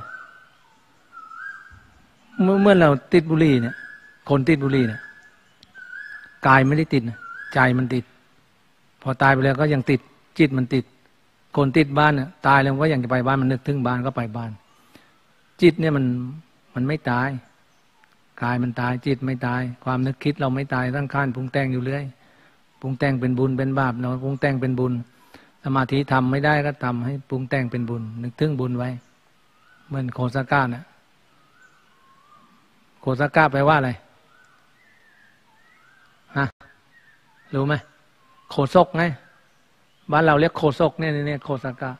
เมื่อเราติดบุหรี่เนี่ยคนติดบุหรี่เนี่ยกายไม่ได้ติดนะใจมันติดพอตายไปแล้วก็ยังติดจิตมันติดคนติดบ้านเนี่ยตายแล้วก็ยังจะไปบ้านมันนึกถึงบ้านก็ไปบ้านจิตเนี่ยมันไม่ตายกายมันตายจิตไม่ตายความนึกคิดเราไม่ตายตั้งข้านปรุงแต่งอยู่เรื่อยปรุงแต่งเป็นบุญเป็นบาปเนาะปรุงแต่งเป็นบุญสมาธิทำไม่ได้ก็ทำให้ปรุงแต่งเป็นบุญนึกถึงบุญไว้เหมือนโคสก้านะโคสก้าแปลว่าอะไรฮะรู้ไหมโคศกไงบ้านเราเรียกโคศกเนี่ยโคสก้า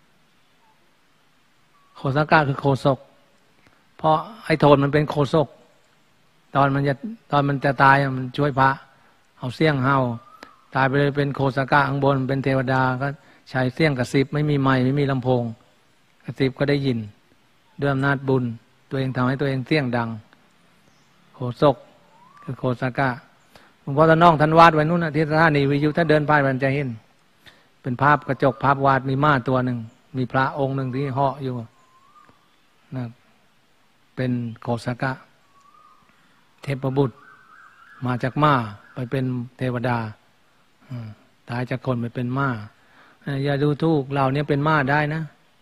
โคสก้าคือโคศกเพราะไอ้โทนมันเป็นโคศกตอนมันจะตายมันช่วยพระเอาเสี้ยงเห่าตายไปเลยเป็นโคสก้าข้างบนเป็นเทวดาก็ใช้เสี้ยงกระซิบไม่มีไมค์ไม่มีลำโพงกระซิบก็ได้ยินด้วยอำนาจบุญตัวเองทำให้ตัวเองเสี้ยงดังโคศกคือโคสก้าหลวงพ่อท่านน้องท่านวาดไว้นู่นนะที่สถานีวิทยุถ้าเดินผ่านมันจะเห็นเป็นภาพกระจกภาพวาดมีม้าตัวหนึ่งมีพระองค์หนึ่งที่เหาะอยู่นะเป็นโคสก้าเทพบุตรมาจากม้าไปเป็นเทวดาตายจากคนไปเป็นม้าอย่าดูถูกเราเนี่ยเป็นม้าได้นะ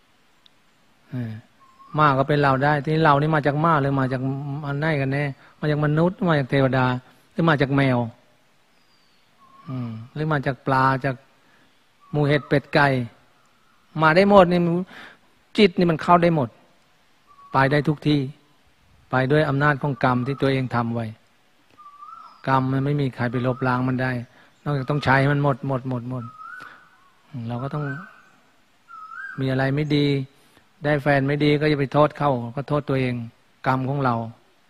ม้าก็เป็นเราได้ที่เรานี่มาจากม้าหรือมาจากอันไหนกันแน่มาจากมนุษย์มาจากเทวดาหรือมาจากแมวหรือมาจากปลาจากหมูเห็ดเป็ดไก่มาได้หมดนี่จิตนี่มันเข้าได้หมดไปได้ทุกที่ไปด้วยอำนาจของกรรมที่ตัวเองทำไว้กรรมมันไม่มีใครไปลบล้างมันได้นอกจากต้องใช้มันหมดเราก็ต้องมีอะไรไม่ดีได้แฟนไม่ดีก็อย่าไปโทษเขาก็โทษตัวเองกรรมของเรา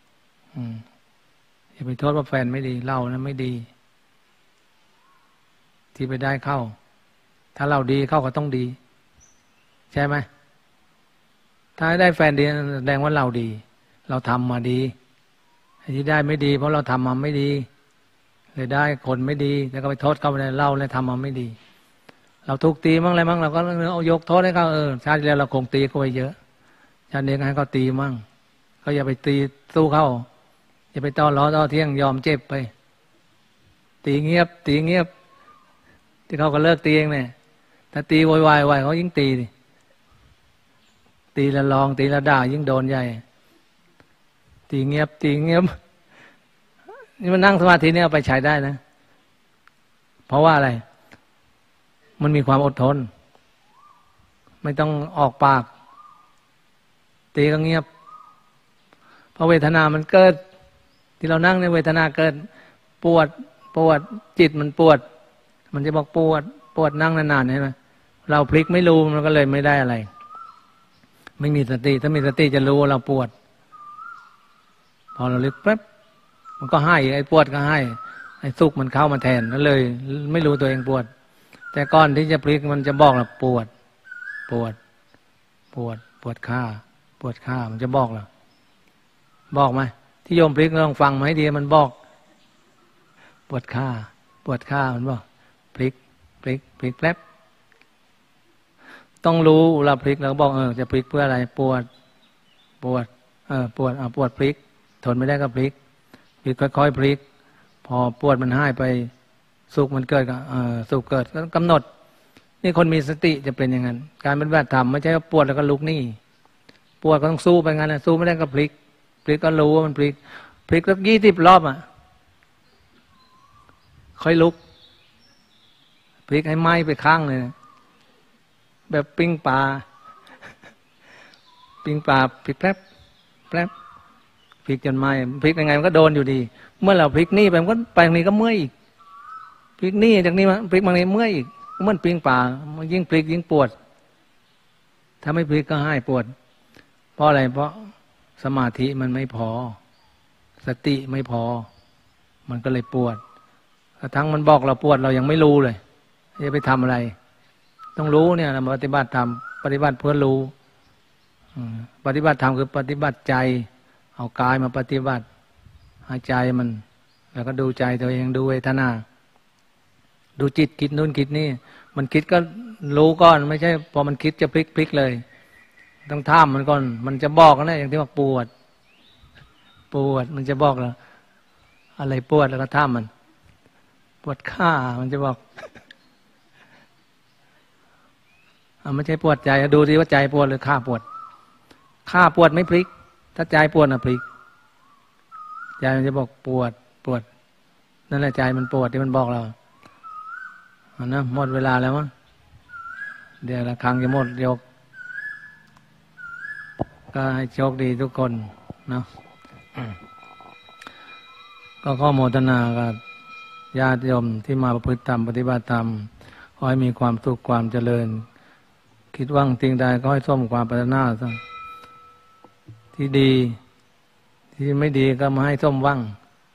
อย่าไปโทษว่าแฟนไม่ดีเรานะไม่ดีที่ไปได้เข้าถ้าเราดีเข้าก็ต้องดีใช่ไหมถ้าได้แฟนดีแสดงว่าเราดีเราทำมาดีที่ได้ไม่ดีเพราะเราทำมาไม่ดีเลยได้คนไม่ดีแล้วก็ไปโทษเขาไปเลยเราเลยทำมาไม่ดีเราถูกตีมั่งอะไรมั่งเราก็เอายกโทษให้เขาชาติที่แล้วเราคงตีเขาไปเยอะชาตินี้ก็ให้เขาตีมั่งก็อย่าไปตีสู้เขาอย่าไปต้อล้อต้อเที่ยงยอมเจ็บไปตีเงียบที่เขาก็เลิกตีเองเนี่ยถ้าตีวายเขายิ่งตีตีละลองตีละด่ายิ่งโดนใหญ่ตีเงียบนี่มันนั่งสมาธิเนี่ยเอาไปใช้ได้นะเพราะว่าอะไรมันมีความอดทนไม่ต้องออกปากตีก็เงียบเพราะเวทนามันเกิดที่เรานั่งในเวทนาเกิดปวดจิตมันปวดมันจะบอกปวดนั่งนานๆใช่ไหมเราพลิกไม่รู้มันก็เลยไม่ได้อะไรไม่มีสติถ้ามีสติจะรู้ว่าเราปวดพอเราลึกแป๊บมันก็ให้ไอ้ปวดก็ให้ไอ้สุขมันเข้ามาแทนนั่นเลยไม่รู้ตัวเองปวดแต่ก่อนที่จะพลิกมันจะบอกเราปวดข้ามันจะบอกเราบอกไหมที่โยมพลิกลองฟังไหมดีมันบอกปวดข้ามันบอกพลิกแป๊บต้องรู้เราพลิกแล้วบอกจะพลิกเพื่ออะไรปวดพลิกทนไม่ได้ก็พลิกค่อยๆพลิกพอปวดมันหายไปสุขมันเกิดก็สุขเกิดก็กำหนดนี่คนมีสติจะเป็นอย่างนั้นการปฏิบัติธรรมไม่ใช่ว่าปวดแล้วก็ลุกนี่ปวดก็ต้องสู้ไปงั้นนะสู้ไม่ได้ก็พลิกก็รู้ว่ามันพลิกสัก20 รอบค่อยลุกพลิกให้ไหม้ไปข้างเลยนะแบบปิ้งปลาพลิกแป๊บพลิกจนไหม้พลิกยังไงมันก็โดนอยู่ดีเมื่อเราพลิกนี่ไปมันก็ไปทางนี้ก็เมื่อยอีกพลิกนี่จากนี้มาพลิกมานี้เมื่อยอีกเหมือนปิ้งปลามันยิ่งพลิกยิ่งปวดถ้าไม่พลิกก็ให้ปวดเพราะอะไรเพราะสมาธิมันไม่พอสติไม่พอมันก็เลยปวดกระทั่งมันบอกเราปวดเรายังไม่รู้เลยจะไปทำอะไรต้องรู้เนี่ยเราปฏิบัติธรรมปฏิบัติเพื่อรู้ปฏิบัติธรรมคือปฏิบัติใจเอากายมาปฏิบัติหายใจมันแล้วก็ดูใจตัวเองดูเวทนาดูจิตคิดนู่นคิดนี่มันคิดก็รู้ก่อนไม่ใช่พอมันคิดจะพลิกเลยต้องท่ามมันก่อนมันจะบอกนะอย่างที่บอกปวดมันจะบอกเราอะไรปวดแล้วก็ท่ามมันปวดข้ามันจะบอกไม่ใช่ปวดใจดูสิว่าใจปวดหรือข้าปวดไม่พลิกถ้าใจปวดนะพลิกใจมันจะบอกปวดนั่นแหละใจมันปวดที่มันบอกเรานะหมดเวลาแล้วมั้งเดี๋ยวละครั้งจะหมดยกก็ให้โชคดีทุกคนเนาะก็ขอโมทนากับญาติโยมที่มาประพฤติธรรมปฏิบัติธรรมขอให้มีความสุขความเจริญคิดว่างสิ่งใดก็ให้สมความปรารถนาที่ดีที่ไม่ดีก็มาให้สมหวัง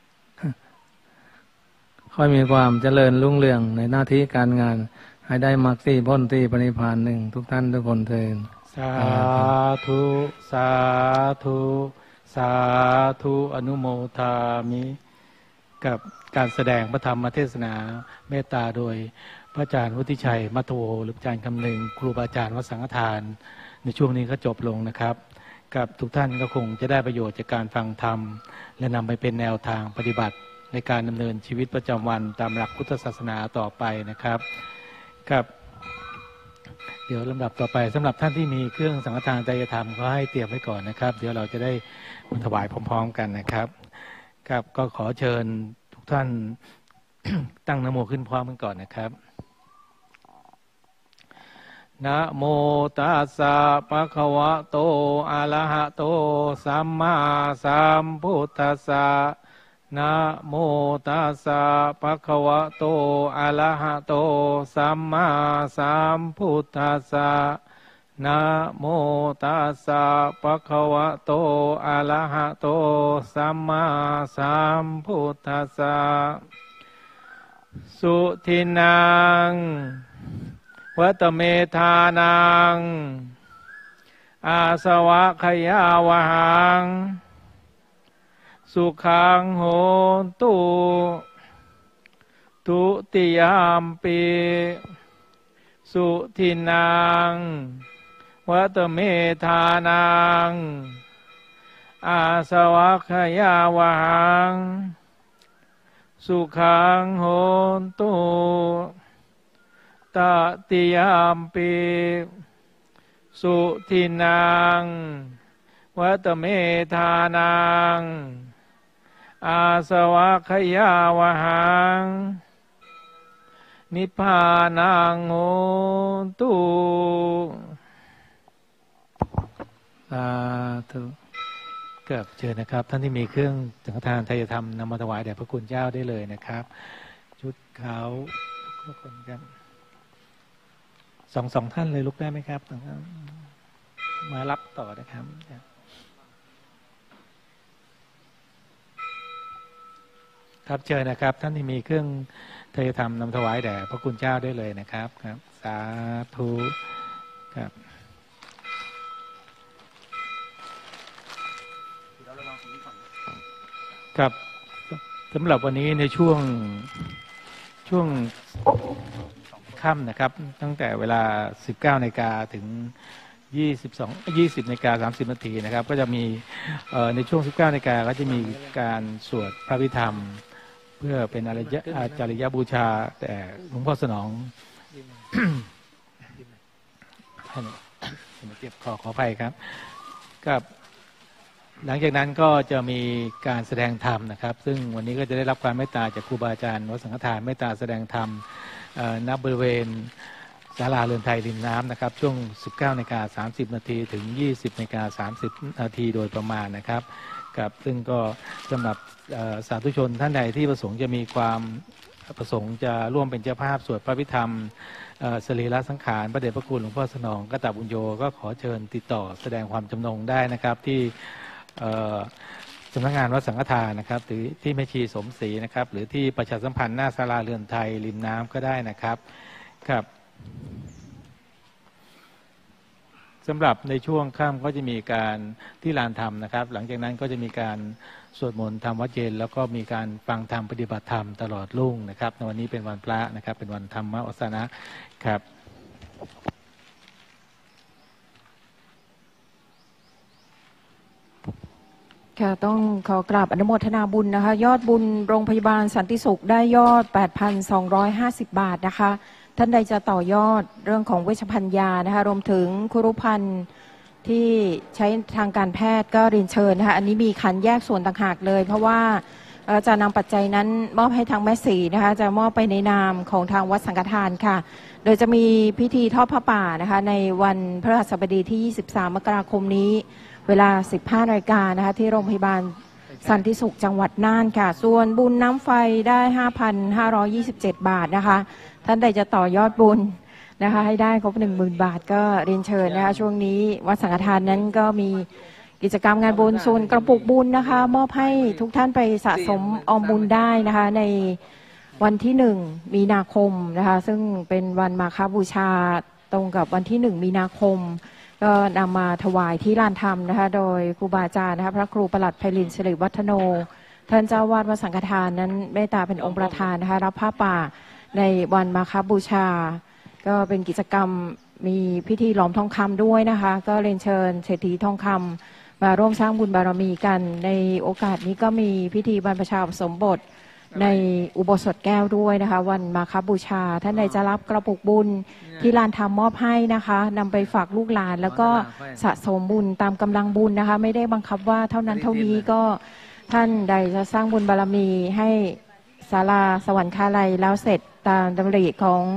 ค่อยมีความเจริญรุ่งเรืองในหน้าที่การงานให้ได้มรรคสี่พ้นสี่ปณิพานหนึ่งทุกท่านทุกคนเถิดสาธุอนุโมทามิกับการแสดงพระธรรมเทศนาเมตตาโดยพระอาจารย์วุฒิชัยมัทโวหรืออาจารย์คำนึงครูบาอาจารย์วัดสังฆทานในช่วงนี้ก็จบลงนะครับกับทุกท่านก็คงจะได้ประโยชน์จากการฟังธรรมและนำไปเป็นแนวทางปฏิบัติในการดำเนินชีวิตประจำวันตามหลักพุทธศาสนาต่อไปนะครับกับเดี๋ยวลำดับต่อไปสำหรับท่านที่มีเครื่องสังฆทานจริยธรรมก็ให้เตรียมไว้ก่อนนะครับเดี๋ยวเราจะได้ถวายพร้อมๆกันนะครับครับก็ขอเชิญทุกท่าน ตั้งนะโมขึ้นพร้อมกันก่อนนะครับนะโมตัสสะภะคะวะโตอะระหะโตสัมมาสัมพุทธัสสะนะโมตัสสะภะคะวะโตอะระหะโตสัมมาสัมพุทธัสสะนะโมตัสสะภะคะวะโตอะระหะโตสัมมาสัมพุทธัสสะสุทินังวัตเมธานังอาสวะขยาวหังสุขังโหตุทุติยามปิสุทินังวัตเมธานังอาสวะขยาวหังสุขังโหตุตติยามปิสุทินังวัตเมธานังอาสวะขยาวหังนิพพานังโหตุสาธุเกือบเชิญนะครับท่านที่มีเครื่องสังฆทานไทยธรรมนำมาถวายแด่พระคุณเจ้าได้เลยนะครับชุดขาวทุกคนครับสองท่านเลยลุกได้ไหมครับมารับต่อนะครับครับเชิญนะครับท่านที่มีเครื่องไทยธรรมนำถวายแด่พระคุณเจ้าได้เลยนะครับครับสาธุครับครับสำหรับวันนี้ในช่วงค่ำนะครับตั้งแต่เวลา 19 นาฬิกาถึง 20 นาฬิกา 30 นาทีนะครับก็จะมีในช่วง 19 นาฬิกาก็จะมีการสวดพระพิธรรมเพื่อเป็นจริยบูชาแต่หลวงพ่อสนองเจ็บขออภัยครับกับหลังจากนั้นก็จะมีการแสดงธรรมนะครับซึ่งวันนี้ก็จะได้รับความเมตตาจากครูบาอาจารย์วัดสังฆทานเมตตาแสดงธรรมณบริเวณศาลาเรือนไทยริมน้ำนะครับช่วง 19 นาฬิกา 30 นาทีถึง 20 นาฬิกา 30 นาทีโดยประมาณนะครับกับซึ่งก็สำหรับสาธุชนท่านใดที่ประสงค์จะมีความประสงค์จะร่วมเป็นเจ้าภาพสวดพระพิธรรมสรีระสังขารพระเดชพระคุณหลวงพ่อสนองกตบุญโญก็ขอเชิญติดต่อแสดงความจำนงได้นะครับที่สำนักงานวัดสังฆทานนะครับหรือที่แม่ชีสมศรีนะครับหรือที่ประชาสัมพันธ์หน้าศาลาเรือนไทยริมน้ำก็ได้นะครับครับสำหรับในช่วงค่ำก็จะมีการที่ลานธรรมนะครับหลังจากนั้นก็จะมีการสวดมนต์ทำวัดเย็นแล้วก็มีการฟังธรรมปฏิบัติธรรมตลอดรุ่งนะครับในวันนี้เป็นวันพระนะครับเป็นวันธรรมวัสนะครับค่ะต้องขอกราบอนุโมทนาบุญนะคะยอดบุญโรงพยาบาลสันติสุขได้ยอด 8,250 บาทนะคะท่านใดจะต่อยอดเรื่องของเวชภัณฑ์ยานะคะรวมถึงคุรุภัณฑ์ที่ใช้ทางการแพทย์ก็เรียนเชิญนะคะอันนี้มีขันแยกส่วนต่างหากเลยเพราะว่าจะนำปัจจัยนั้นมอบให้ทางแม่สีนะคะจะมอบไปในนามของทางวัดสังฆทานค่ะโดยจะมีพิธีทอดผ้าป่านะคะในวันพฤหัสบดีที่ 23 มกราคมนี้เวลา 15 นาฬิกานะคะที่โรงพยาบาลสันติสุขจังหวัดน่านค่ะส่วนบุญน้ำไฟได้ 5,527 บาทนะคะท่านใดจะต่อยอดบุญนะคะให้ได้ครบ 10,000 บาทก็เรียนเชิญนะคะช่วงนี้วัดสังฆทานนั้นก็มีกิจกรรมงานบุญส่วนกระปุกบุญนะคะมอบให้ทุกท่านไปสะสมออมบุญได้นะคะในวันที่ 1 มีนาคมนะคะซึ่งเป็นวันมาฆบูชาตรงกับวันที่ 1 มีนาคมก็นำมาถวายที่ลานธรรมนะคะโดยครูบาอาจารย์นะคะพระครูประหลัดไพลินสิริวัฒโนท่านเจ้าวาดวัดสังฆทานนั้นเมตตาเป็นองค์ประธานนะคะรับผ้าป่าในวันมาฆบูชาก็เป็นกิจกรรมมีพิธีหลอมทองคำด้วยนะคะก็เรียนเชิญเศรษฐีทองคำมาร่วมสร้างบุญบารมีกันในโอกาสนี้ก็มีพิธีบรรพชาอุปสมบทในอุโบสถแก้วด้วยนะคะวันมาฆบูชาท่านใดจะรับกระปุกบุญที่ลานธรรมมอบให้นะคะนำไปฝากลูกหลานแล้วก็สะสมบุญตามกำลังบุญนะคะไม่ได้บังคับว่าเท่านั้นเท่านี้ก็ท่านใดจะสร้างบุญบารมีให้ศาลาสวรรคาลัยแล้วเสร็จตามดำริของ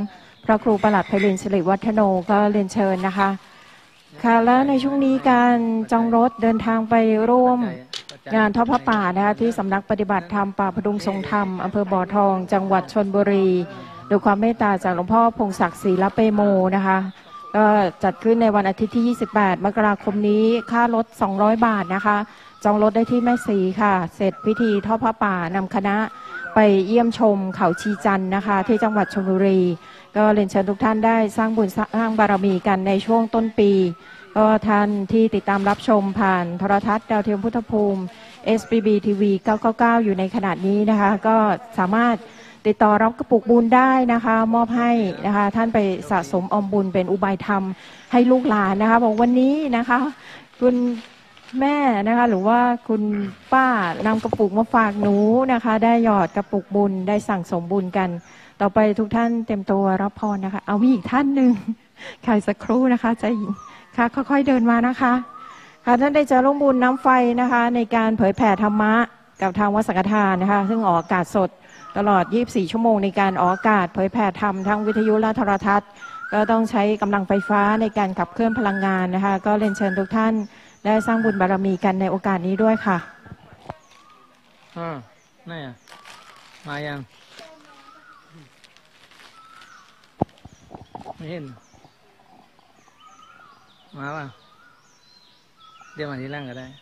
พระครูประหลัดไพลินสิริวัฒโนก็เรียนเชิญนะคะค่ะและในช่วงนี้การจองรถเดินทางไปร่วมงานทอดผ้าป่านะคะที่สำนักปฏิบัติธรรมป่าพดุงทรงธรรมอำเภอบ่อทองจังหวัดชลบุรีโดยความเมตตาจากหลวงพ่อพงศักดิ์ศรีละเปโมนะคะก็จัดขึ้นในวันอาทิตย์ที่ 28 มกราคมนี้ค่ารถ200 บาทนะคะจองรถได้ที่แม่สีค่ะเสร็จพิธีทอดผ้าป่านำคณะไปเยี่ยมชมเขาชีจันทร์นะคะที่จังหวัดชลบุรีก็เรียนเชิญทุกท่านได้สร้างบุญสร้างบารมีกันในช่วงต้นปีก็ท่านที่ติดตามรับชมผ่านโทรทัศน์ดาวเทียมพุทธภูมิ SBB TV 999 อยู่ในขณะนี้นะคะก็สามารถติดต่อรับกระปุกบุญได้นะคะมอบให้นะคะท่านไปสะสมออมบุญเป็นอุบายธรรมให้ลูกหลานนะคะบอกวันนี้นะคะคุณแม่นะคะหรือว่าคุณป้านำกระปุกมาฝากหนูนะคะได้หยอดกระปุกบุญได้สั่งสมบุญกันต่อไปทุกท่านเต็มตัวรับพรนะคะเอามีอีกท่านหนึ่งใครสักครู่นะคะใจหญิงค่ะค่อยๆเดินมานะคะค่ะท่านได้จะร่วมบุญน้ำไฟนะคะในการเผยแผ่ธรรมะกับทางวัดสังฆทานนะคะซึ่งออกอากาศสดตลอด 24 ชั่วโมงในการออกอากาศเผยแผ่ธรรมทั้งวิทยุและโทรทัศน์ก็ต้องใช้กำลังไฟฟ้าในการขับเคลื่อนพลังงานนะคะก็เรียนเชิญทุกท่านได้สร้างบุญบารมีกันในโอกาสนี้ด้วยค่ะนี่มายังไม่เห็นมาป่ะเดี๋ยวมาที่ล่างก็ได้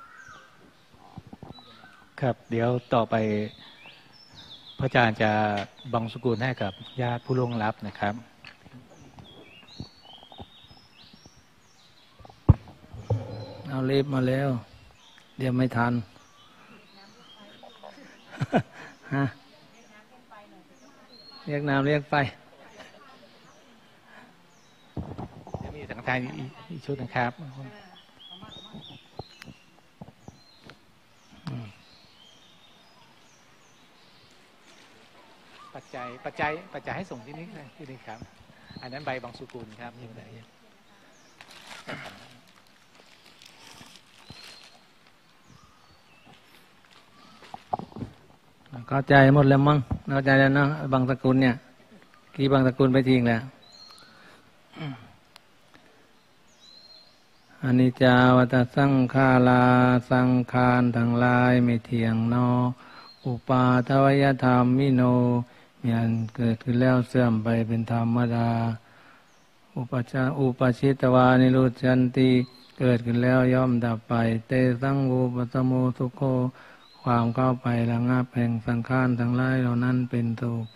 ครับเดี๋ยวต่อไปพระอาจารย์จะบังสุกุลให้กับญาติผู้ล่วงลับนะครับเอารีบมาแล้วเดี๋ยวไม่ทันฮะเรียกน้ำเรียกไฟจะมีสังฆทานอีกชุดนะครับปัจจัยให้ส่งที่นี่เลยที่นี่ครับอันนั้นใบบังสุกุลครับยังไงเข้าใจหมดแล้วมั้งเข้าใจแล้วเนาะบางสกุลเนี่ยกี่บางสกุลไปทิ้งแล้วอนิจจาวัฏสังขาราสังขารทั้งหลายไม่เที่ยงนออุปาทวยธรรมมิโนมีอันเกิดขึ้นแล้วเสื่อมไปเป็นธรรมดาอุปชิตวานิรุชันติเกิดขึ้นแล้วย่อมดับไปเตสังอุปสโมสุโคความเข้าไประงับแห่งสังขารทั้งหลายเหล่านั้นเป็นทุกข์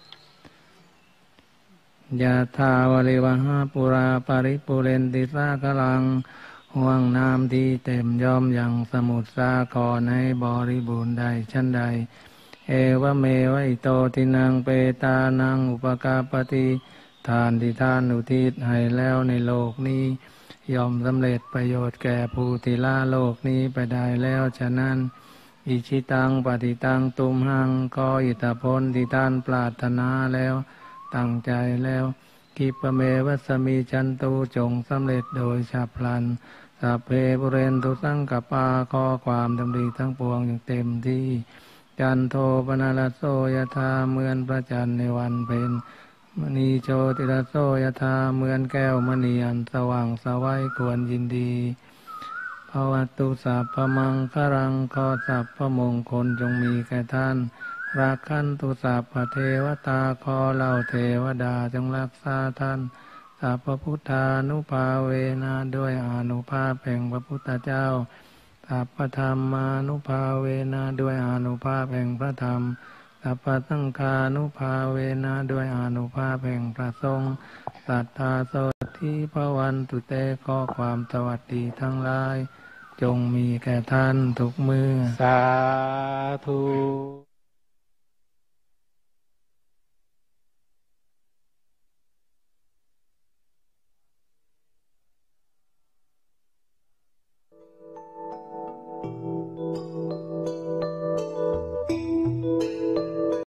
ยะถาวริวหาปุราปริปุเรนติสาคลังห่วงน้ำที่เต็มย่อมยังสมุทรสาครให้บริบูรณ์ใดชั้นใดเอวเมวะอิโตทินังเปตานังอุปกาปติทานที่ท่านอุทิศให้แล้วในโลกนี้ย่อมสำเร็จประโยชน์แก่ผู้ที่ละโลกนี้ไปได้แล้วฉะนั้นอิชิตังปฏิตังตุมหังก็อิทธผลที่ท่านปรารถนาแล้วตั้งใจแล้วกิปเมวัสมิจันตุจงสำเร็จโดยฉับพลันสัพเพปุเรนตุสังกปาขอความดำริทั้งปวงอย่างเต็มที่จันโทปนาลโสยธาเหมือนพระจันทร์ในวันเพ็ญมณีโชติรโสยธาเหมือนแก้วมณีอันสว่างสวัยควรยินดีภวตุสัพพมังคลังขอสัพพมงคลจงมีแก่ท่านรักขันตุสัพพเทวตาขอเหล่าเทวดาจงรักษาท่านสัพพพุทธานุภาเวนะด้วยอานุภาพแห่งพระพุทธเจ้าสัพพธรรมานุภาเวนะด้วยอานุภาพแห่งพระธรรมสัพพสังฆานุภาเวนะด้วยอานุภาพแห่งพระสงฆ์สัทธาโสทิภวันตุเตขอความสวัสดีทั้งหลายจงมีแก่ท่านทุกเมื่อสาธุ